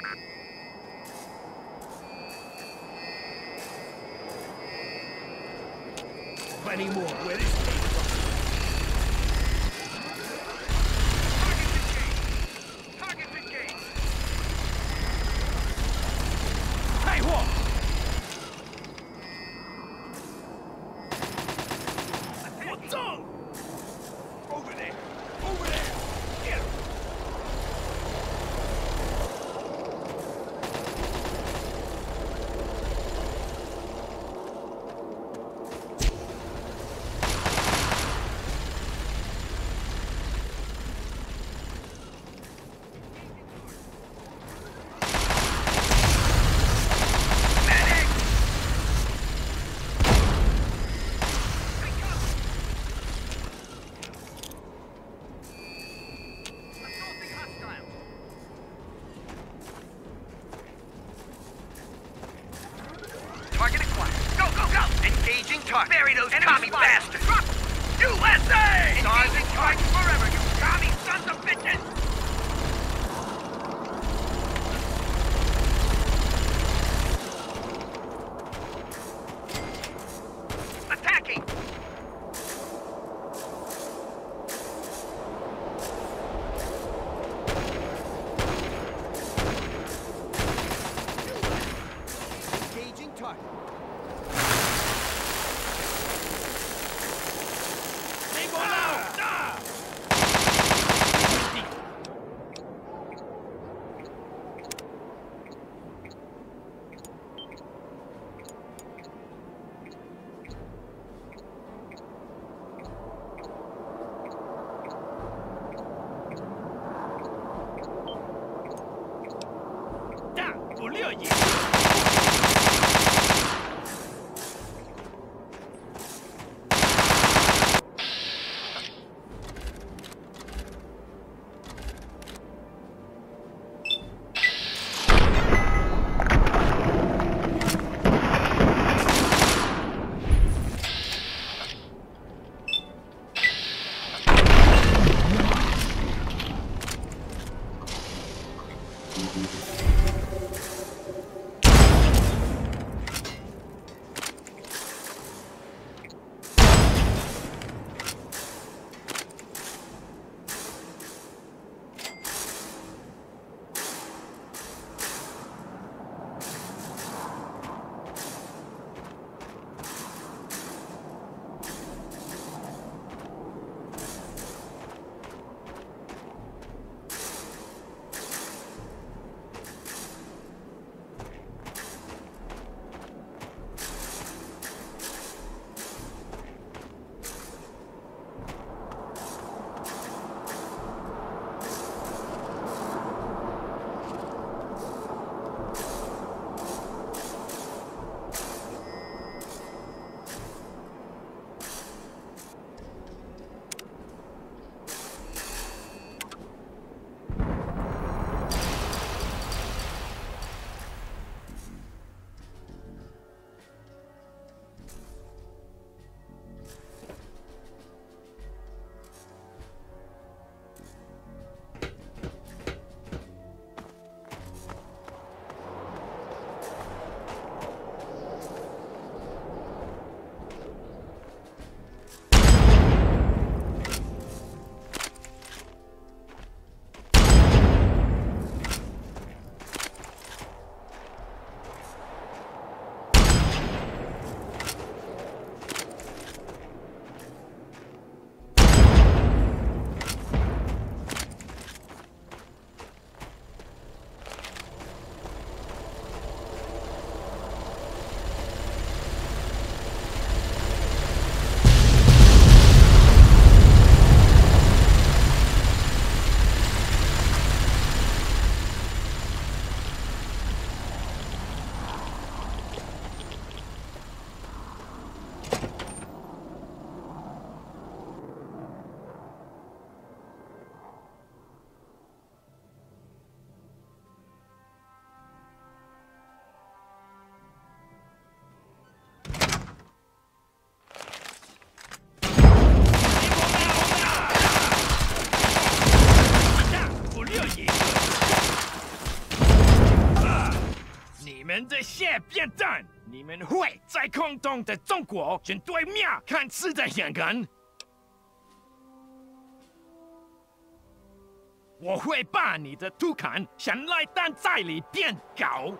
Plenty more. Where this came from? Target engaged! Hey, what? What's up? Over there! Over there! Get him! Target acquired. Go, go, go! Engaging target. Bury those commie bastards! USA! Engaging target forever, you commie sons of bitches! Attacking! Engaging target. 这些变蛋，你们会在空中的中国军对面看似的眼神。我会把你的土坎像来弹在里变高。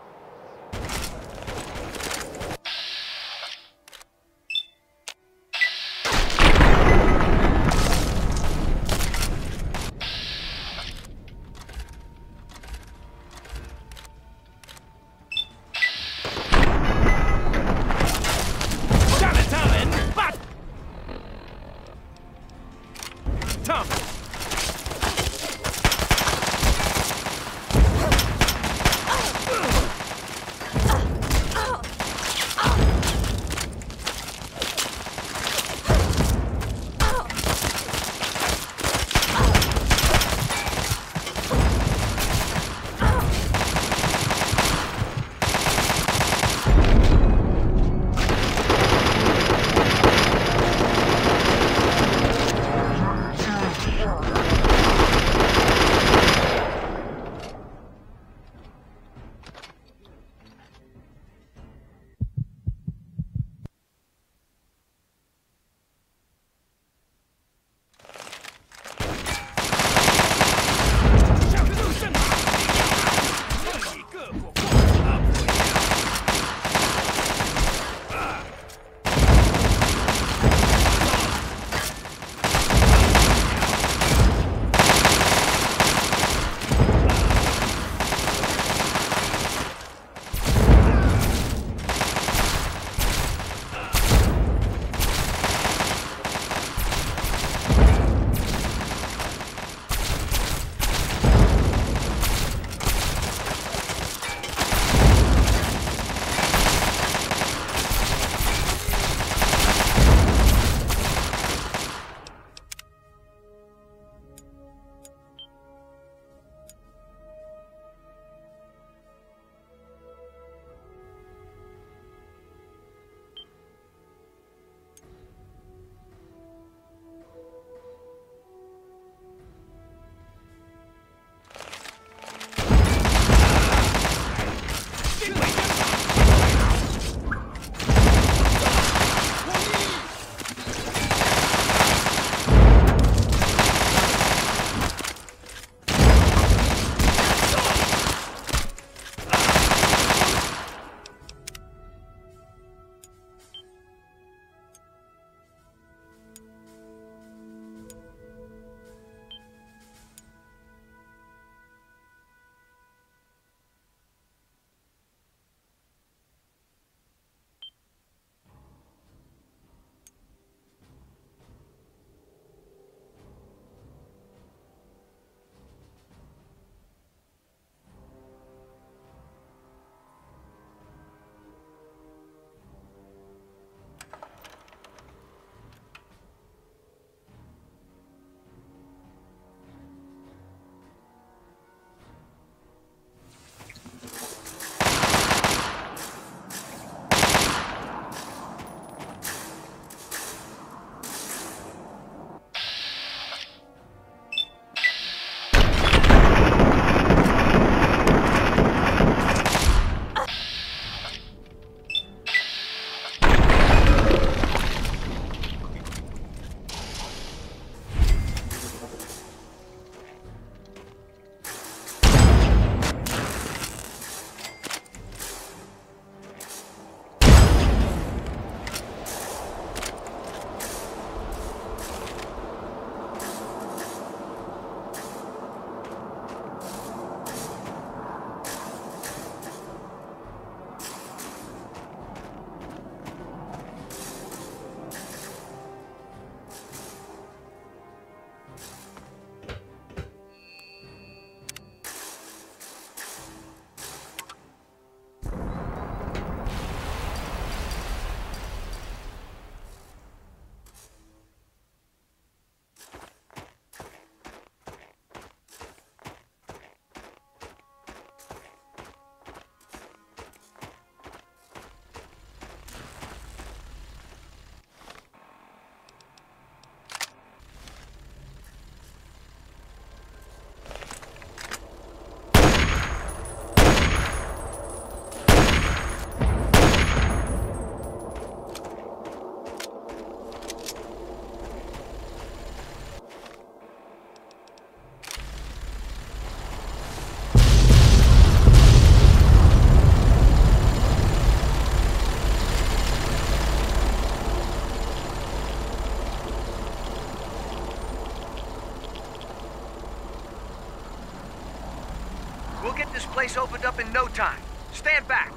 get this place opened up in no time. Stand back.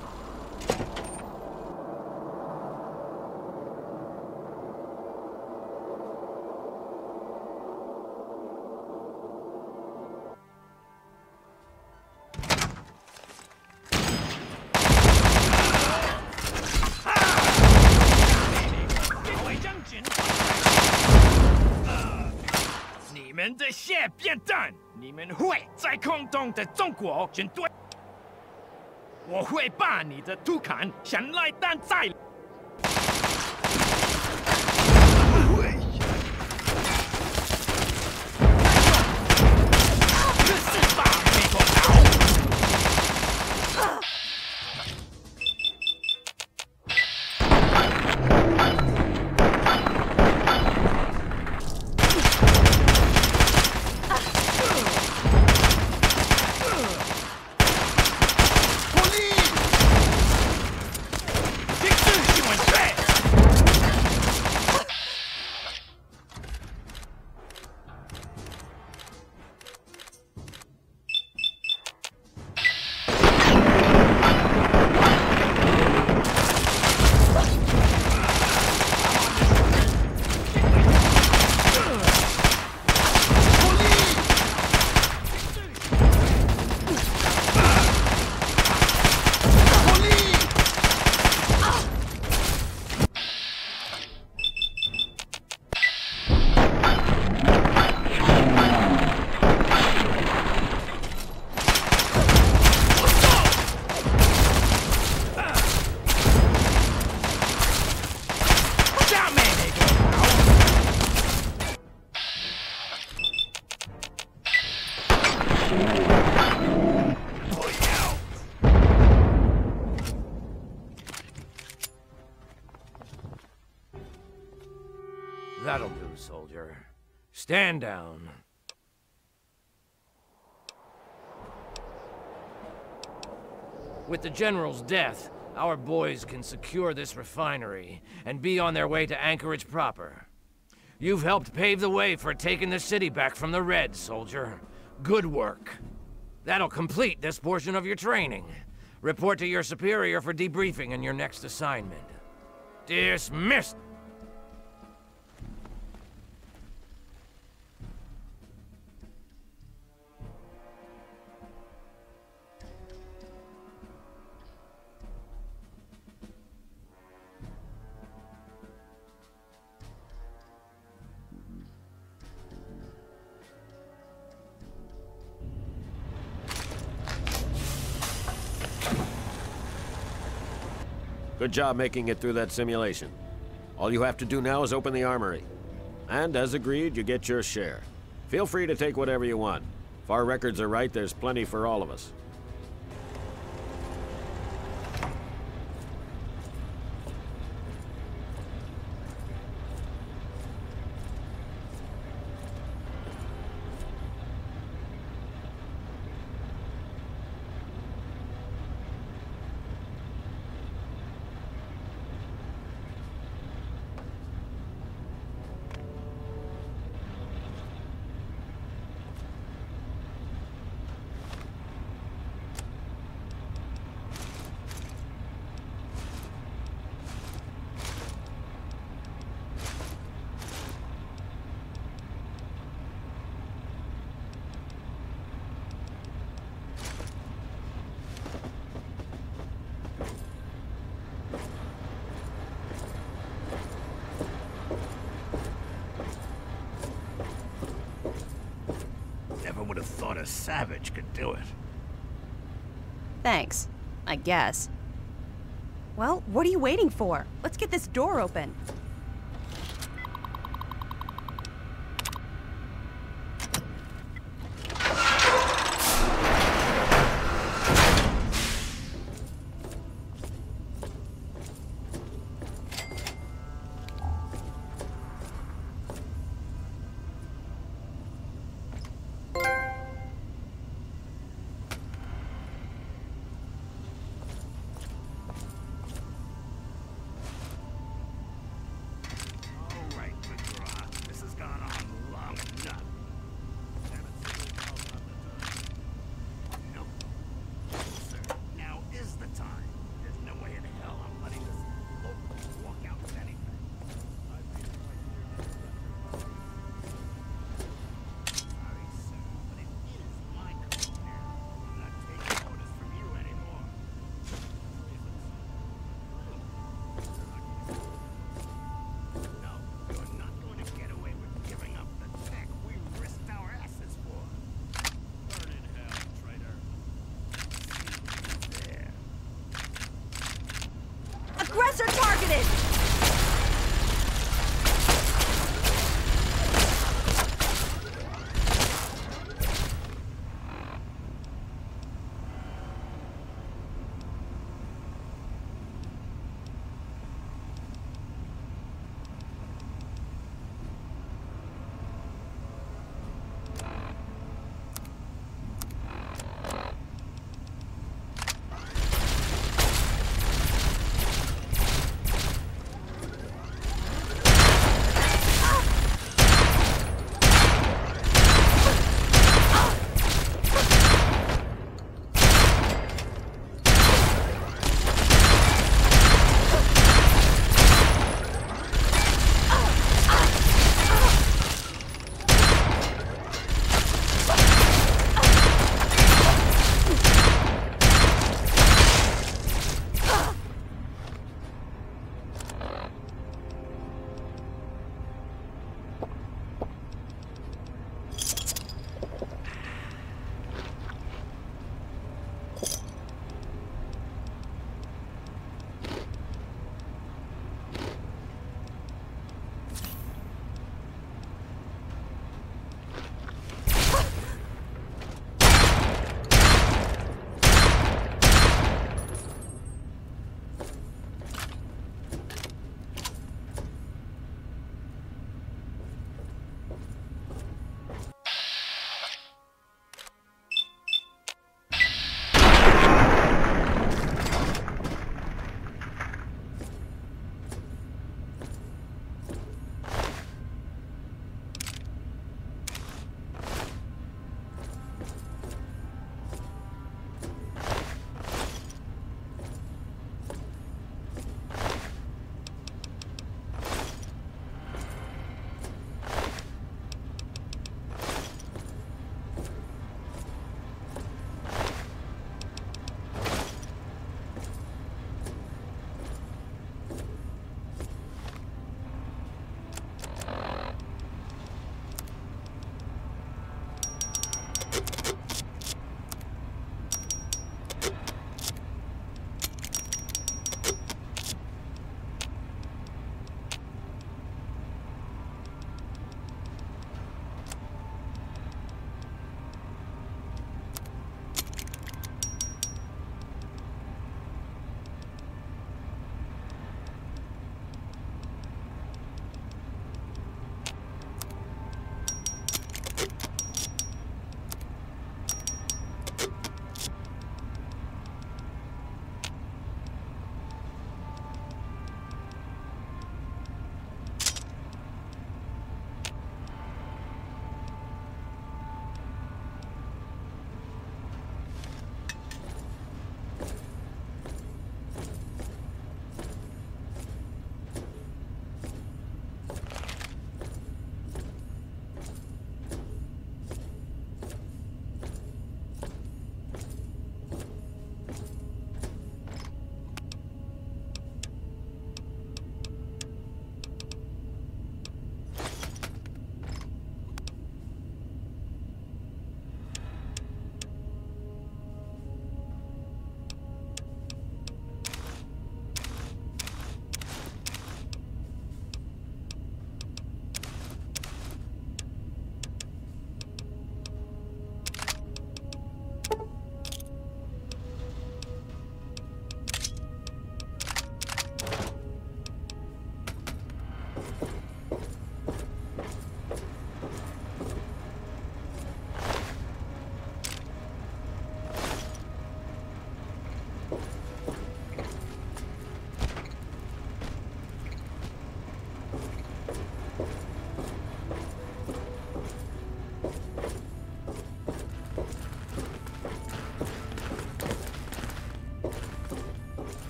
That'll do, soldier. Stand down. With the General's death, our boys can secure this refinery and be on their way to Anchorage proper. You've helped pave the way for taking the city back from the Reds, soldier. Good work. That'll complete this portion of your training. Report to your superior for debriefing in your next assignment. Dismissed! Good job making it through that simulation. All you have to do now is open the armory. And as agreed, you get your share. Feel free to take whatever you want. If our records are right, there's plenty for all of us. Never would have thought a savage could do it. Thanks, I guess. Well, what are you waiting for? Let's get this door open.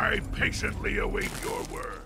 I patiently await your word.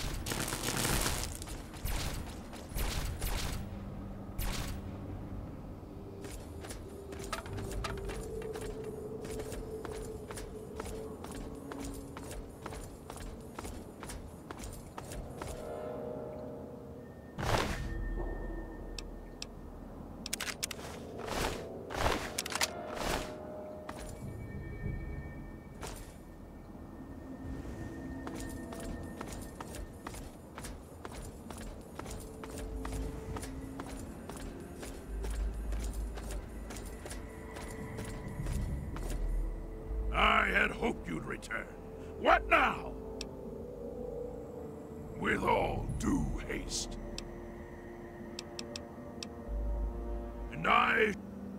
I had hoped you'd return. What now? With all due haste. And I...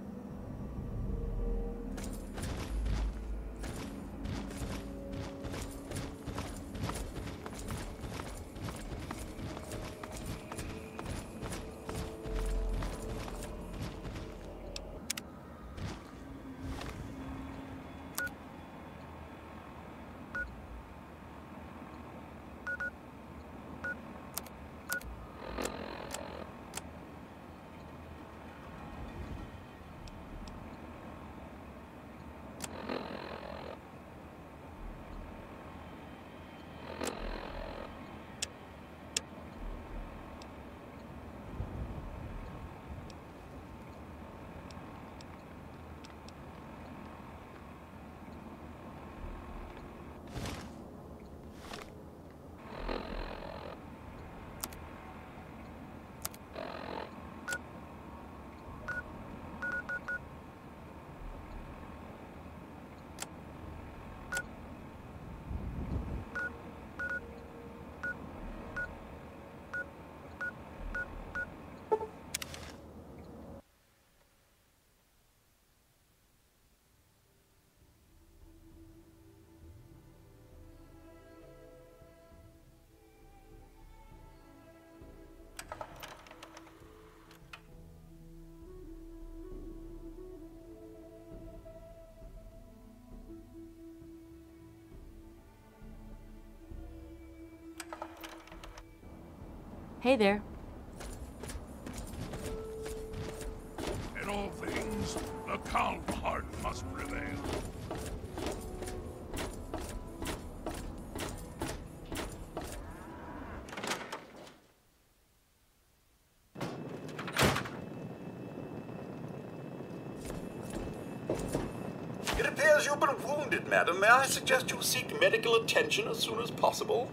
Hey there. In all things, the calm heart must prevail. It appears you've been wounded, madam. May I suggest you seek medical attention as soon as possible?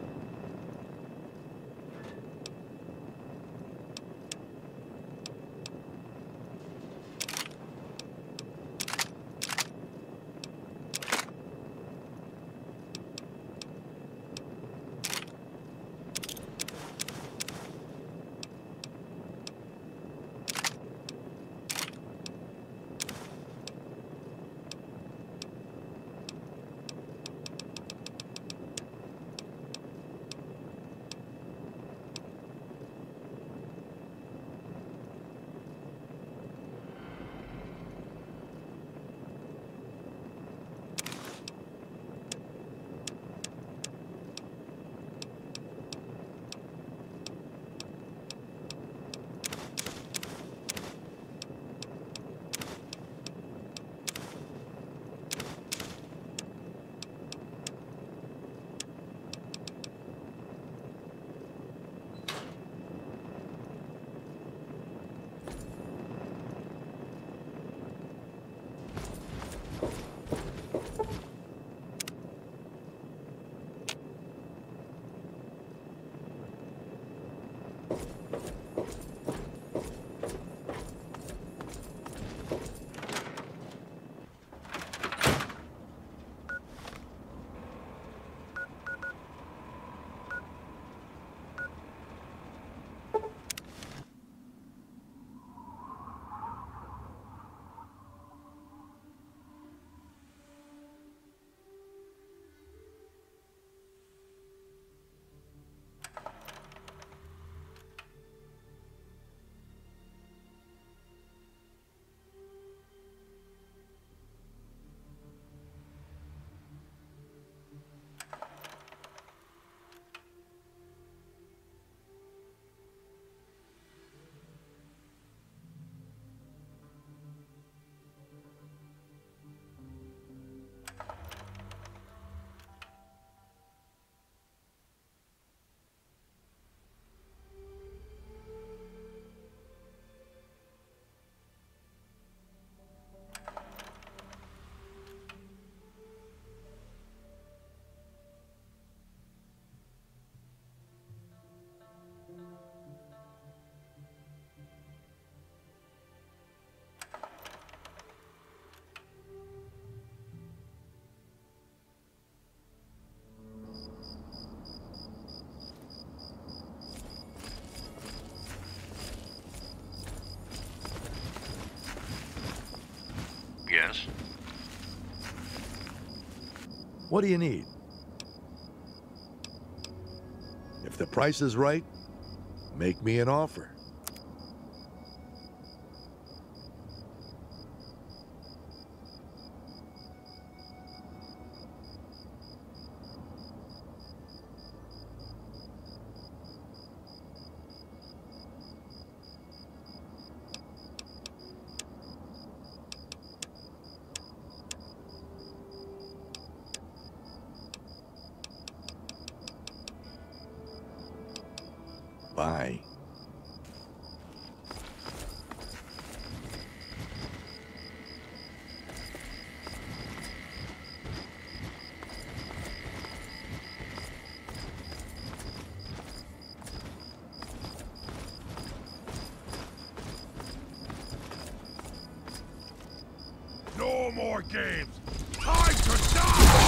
What do you need? If the price is right, make me an offer. Bye. No more games! Time to die!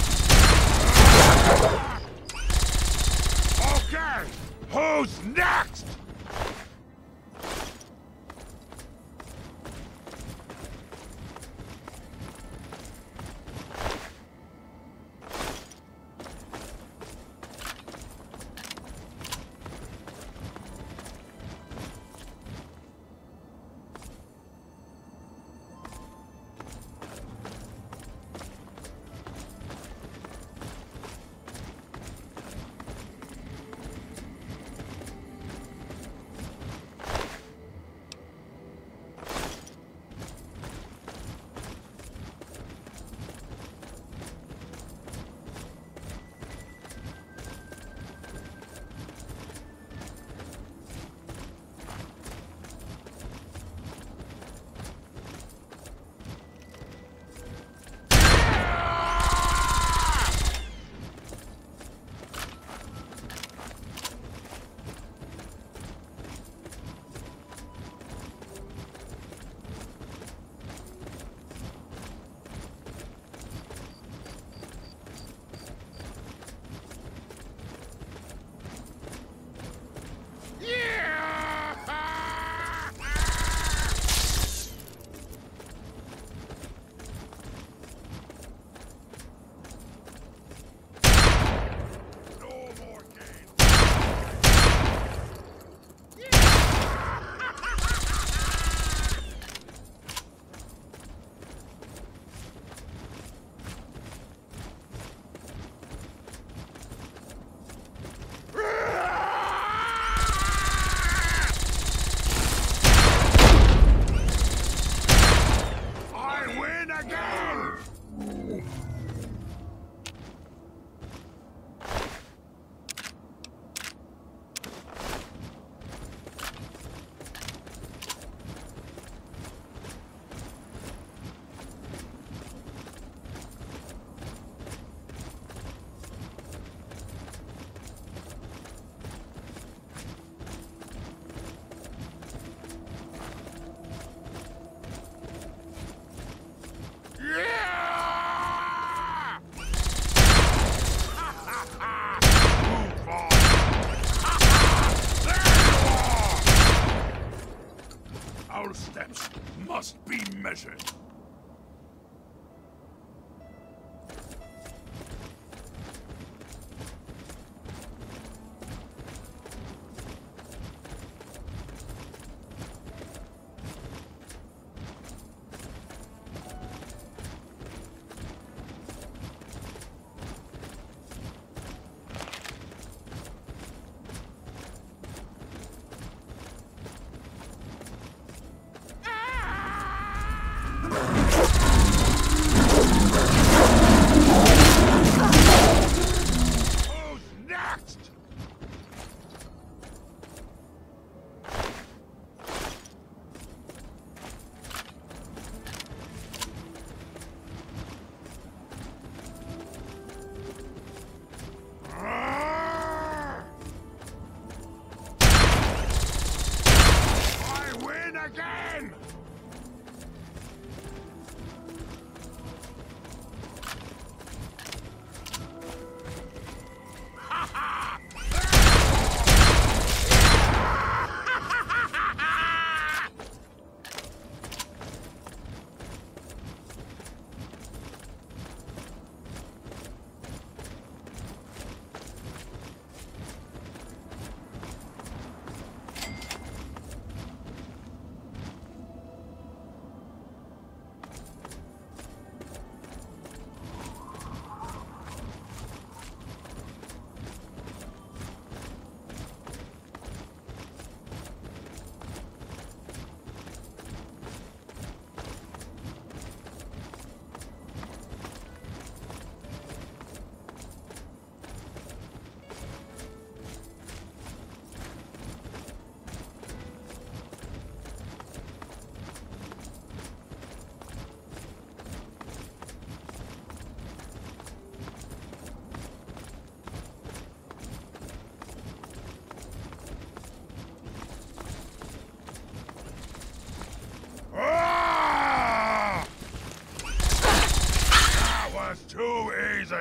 Okay! Who's next?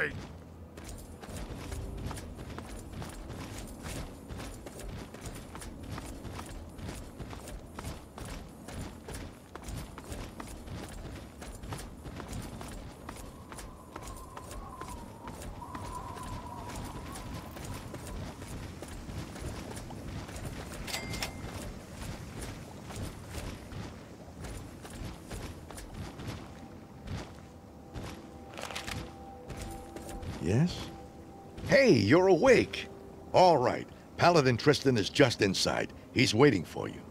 way. Yes? Hey, you're awake. All right. Paladin Tristan is just inside. He's waiting for you.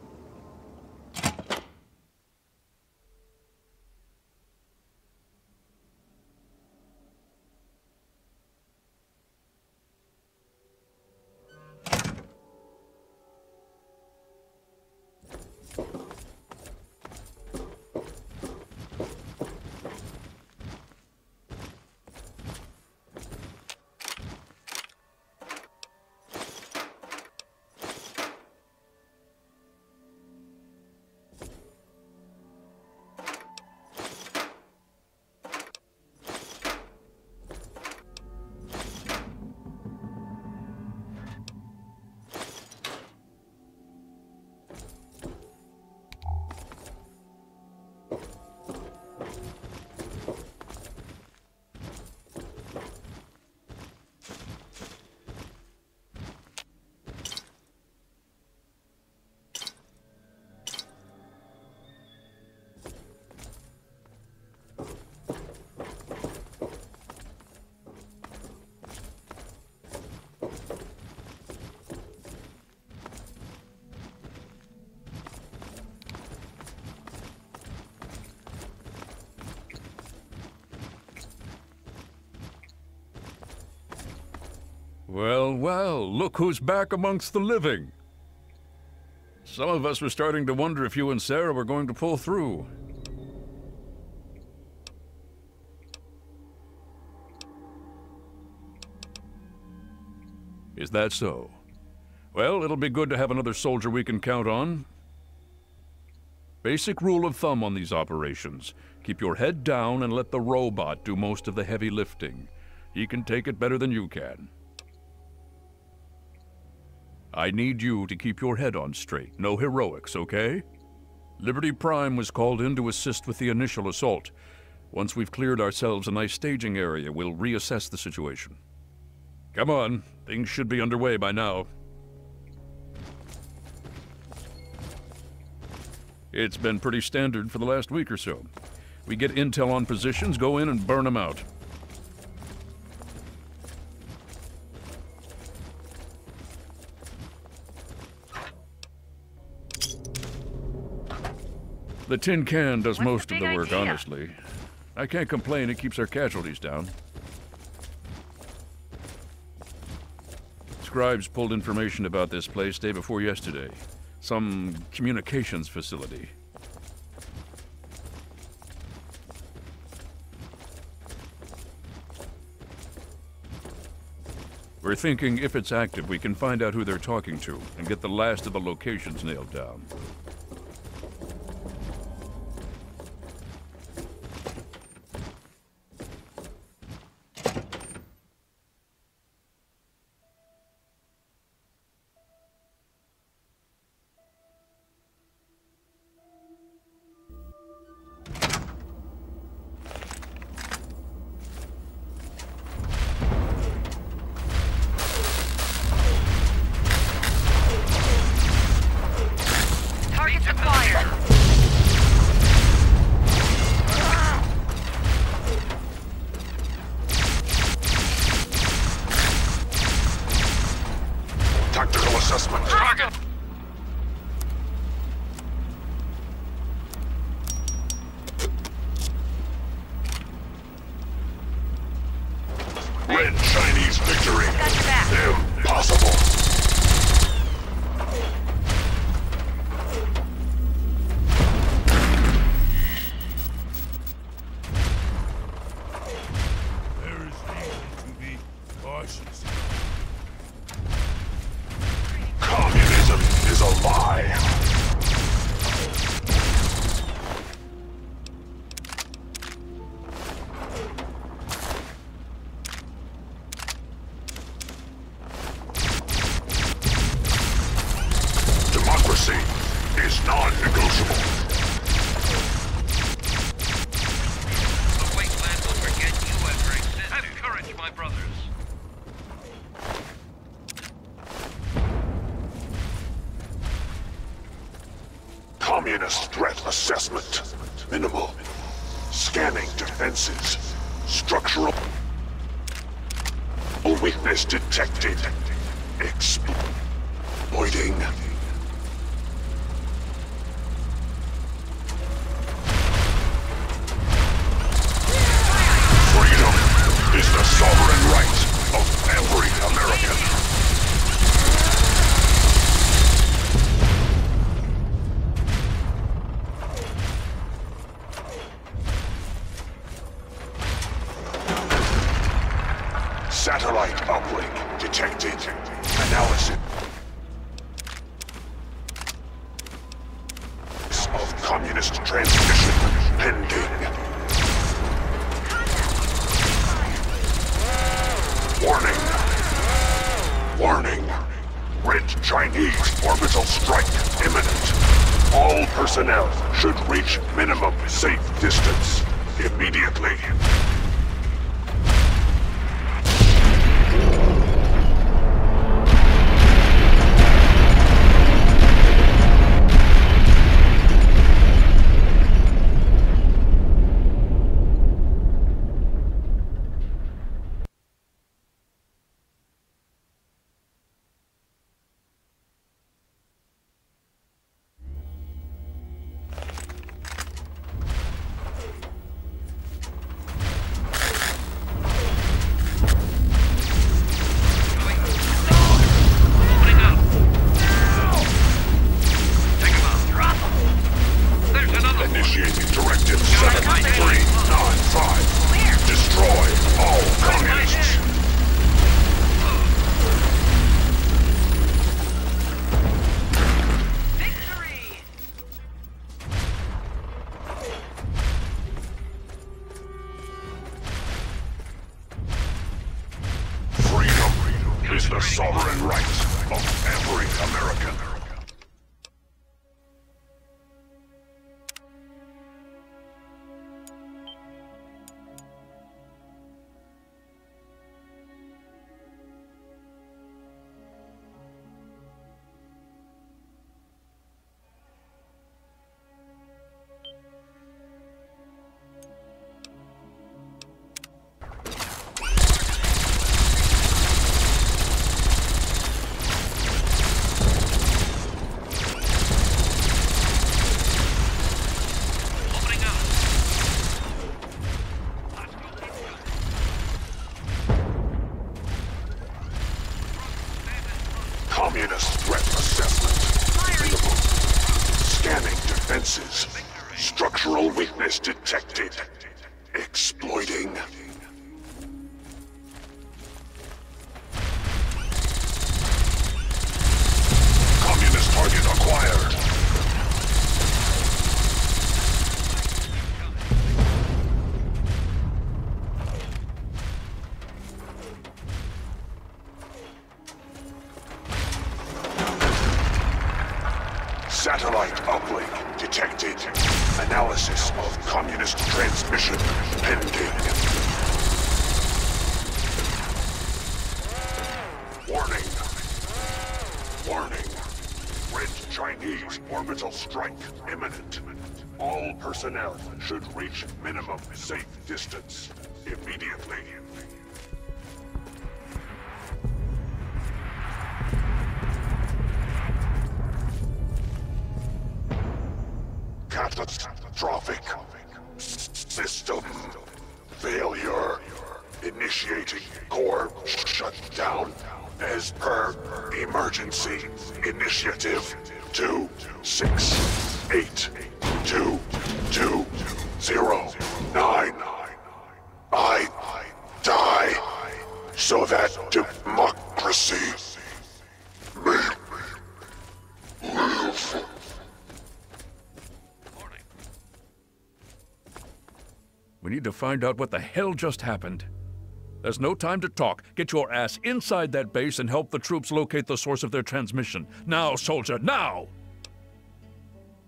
Well, well, look who's back amongst the living. Some of us were starting to wonder if you and Sarah were going to pull through. Is that so? Well, it'll be good to have another soldier we can count on. Basic rule of thumb on these operations. Keep your head down and let the robot do most of the heavy lifting. He can take it better than you can. I need you to keep your head on straight. No heroics, okay? Liberty Prime was called in to assist with the initial assault. Once we've cleared ourselves a nice staging area, we'll reassess the situation. Come on, things should be underway by now. It's been pretty standard for the last week or so. We get intel on positions, go in and burn them out. The tin can does most of the work, honestly. I can't complain, it keeps our casualties down. Scribes pulled information about this place day before yesterday. Some communications facility. We're thinking if it's active, we can find out who they're talking to and get the last of the locations nailed down. Tactical assessment. Target. Red Chinese victory. Impossible. There is reason to be cautious. Communism is non-negotiable. The wasteland will forget you ever exist. Have courage, my brothers. Communist threat assessment. Minimal. Scanning defenses. Structural weakness detected. Exploiting. Freedom is the sovereign right of every American. Satellite uplink detected. Analysis of communist transmission pending. Warning. Warning. Red Chinese orbital strike imminent. All personnel should reach minimum safe distance immediately. Initiating Directive 7395. Destroy all communists. Freedom is the sovereign right of every American. Communist threat assessment. Available. Scanning defenses. Structural weakness detected. Exploiting. Communist target acquired. Satellite uplink detected. Analysis of communist transmission pending. Warning. Warning. Red Chinese orbital strike imminent. All personnel should reach minimum safe distance immediately. Catastrophic system failure. Initiating core shutdown as per emergency initiative 26822009. I die so that democracy may live. We need to find out what the hell just happened. There's no time to talk. Get your ass inside that base and help the troops locate the source of their transmission. Now, soldier, now!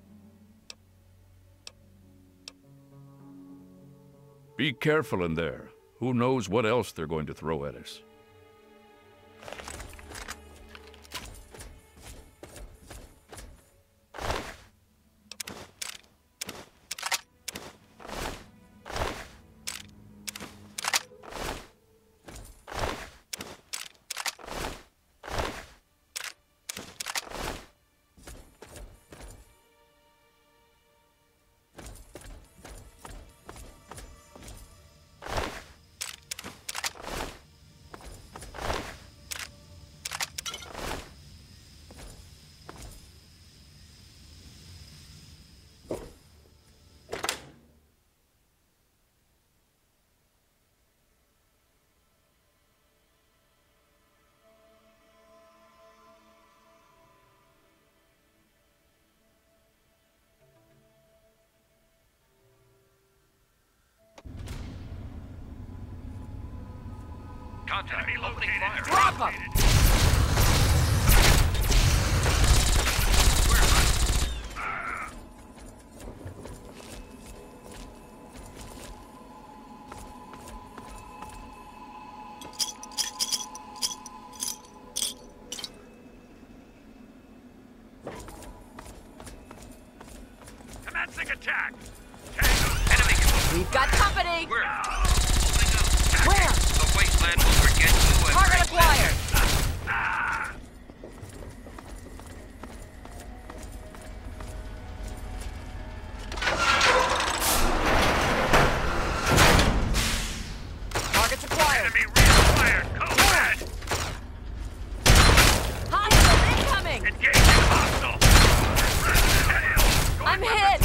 Be careful in there. Who knows what else they're going to throw at us. Contact. Enemy opening fire. Drop 'em! Commencing attack. We've got company! Where? Where? The wasteland will forget you and Target acquired! Targets acquired! Enemy reacquired. Combat. Hostile incoming! Engaging hostile. I'm hit!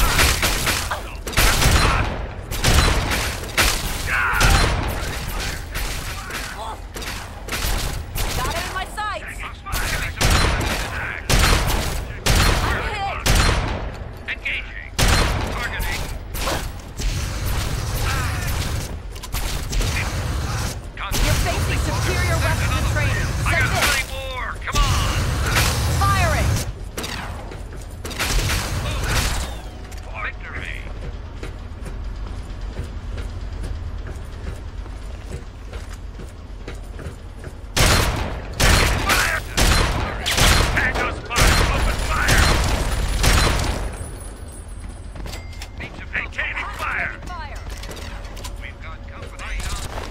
Got it in my sights! I'm hit! Engaging. Targeting. You're facing superior weapons and training. I Send got it! plenty more. Come on. Firing! Victory. Fire. Tango spotted. Open fire. Maintaining fire. Fire! We've got company on.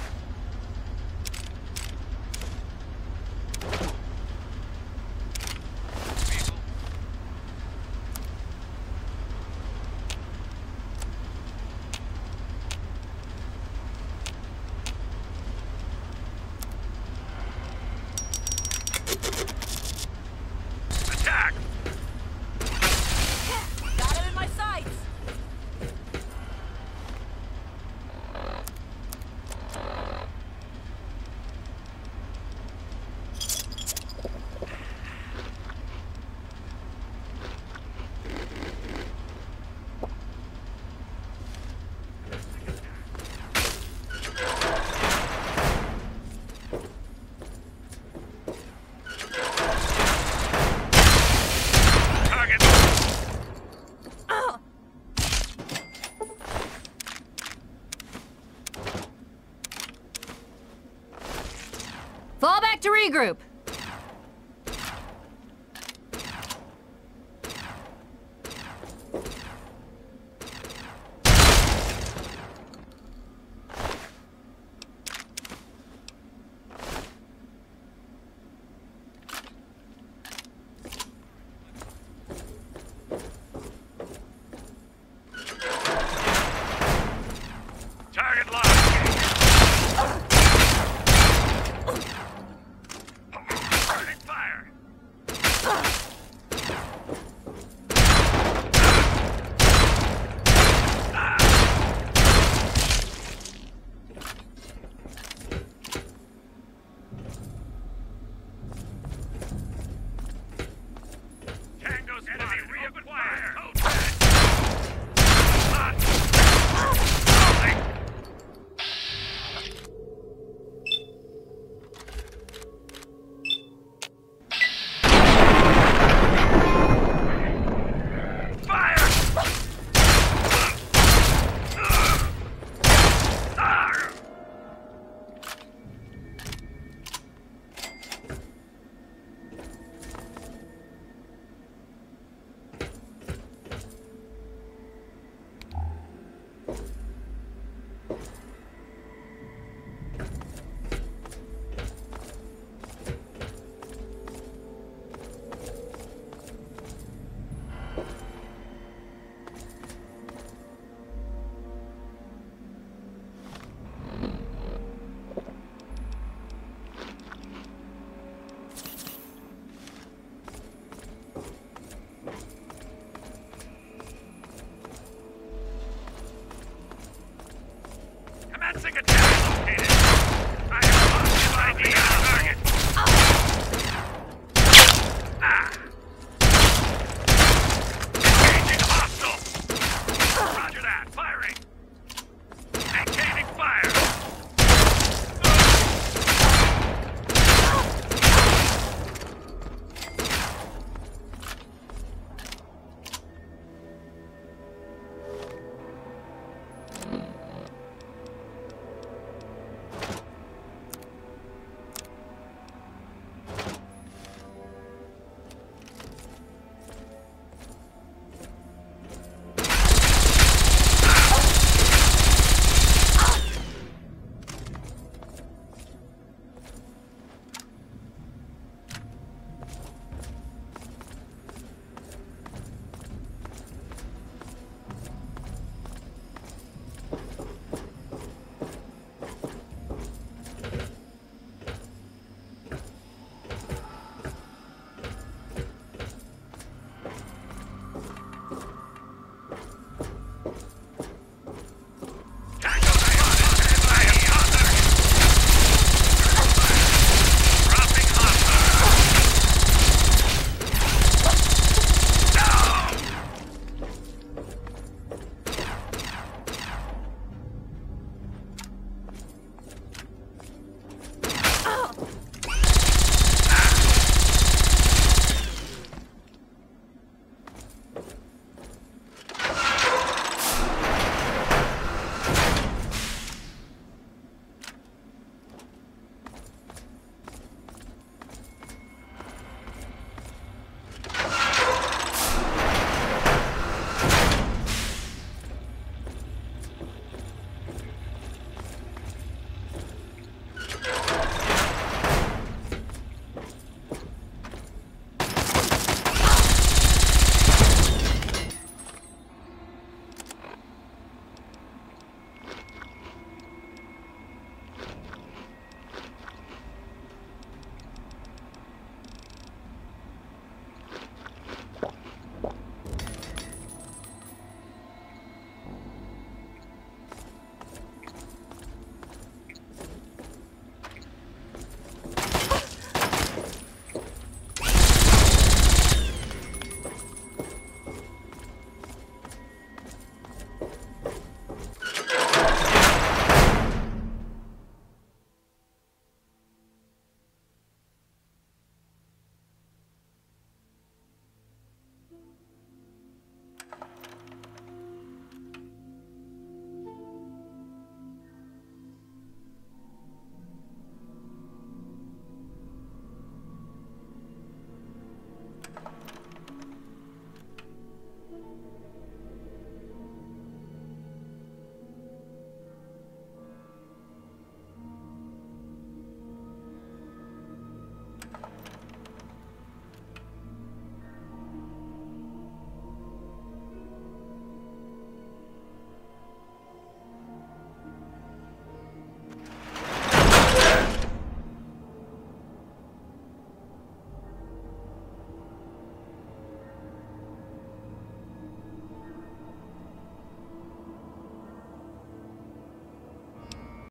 Attack! Got it in my sights! Target! Fall back to regroup! Target locked. sick of telling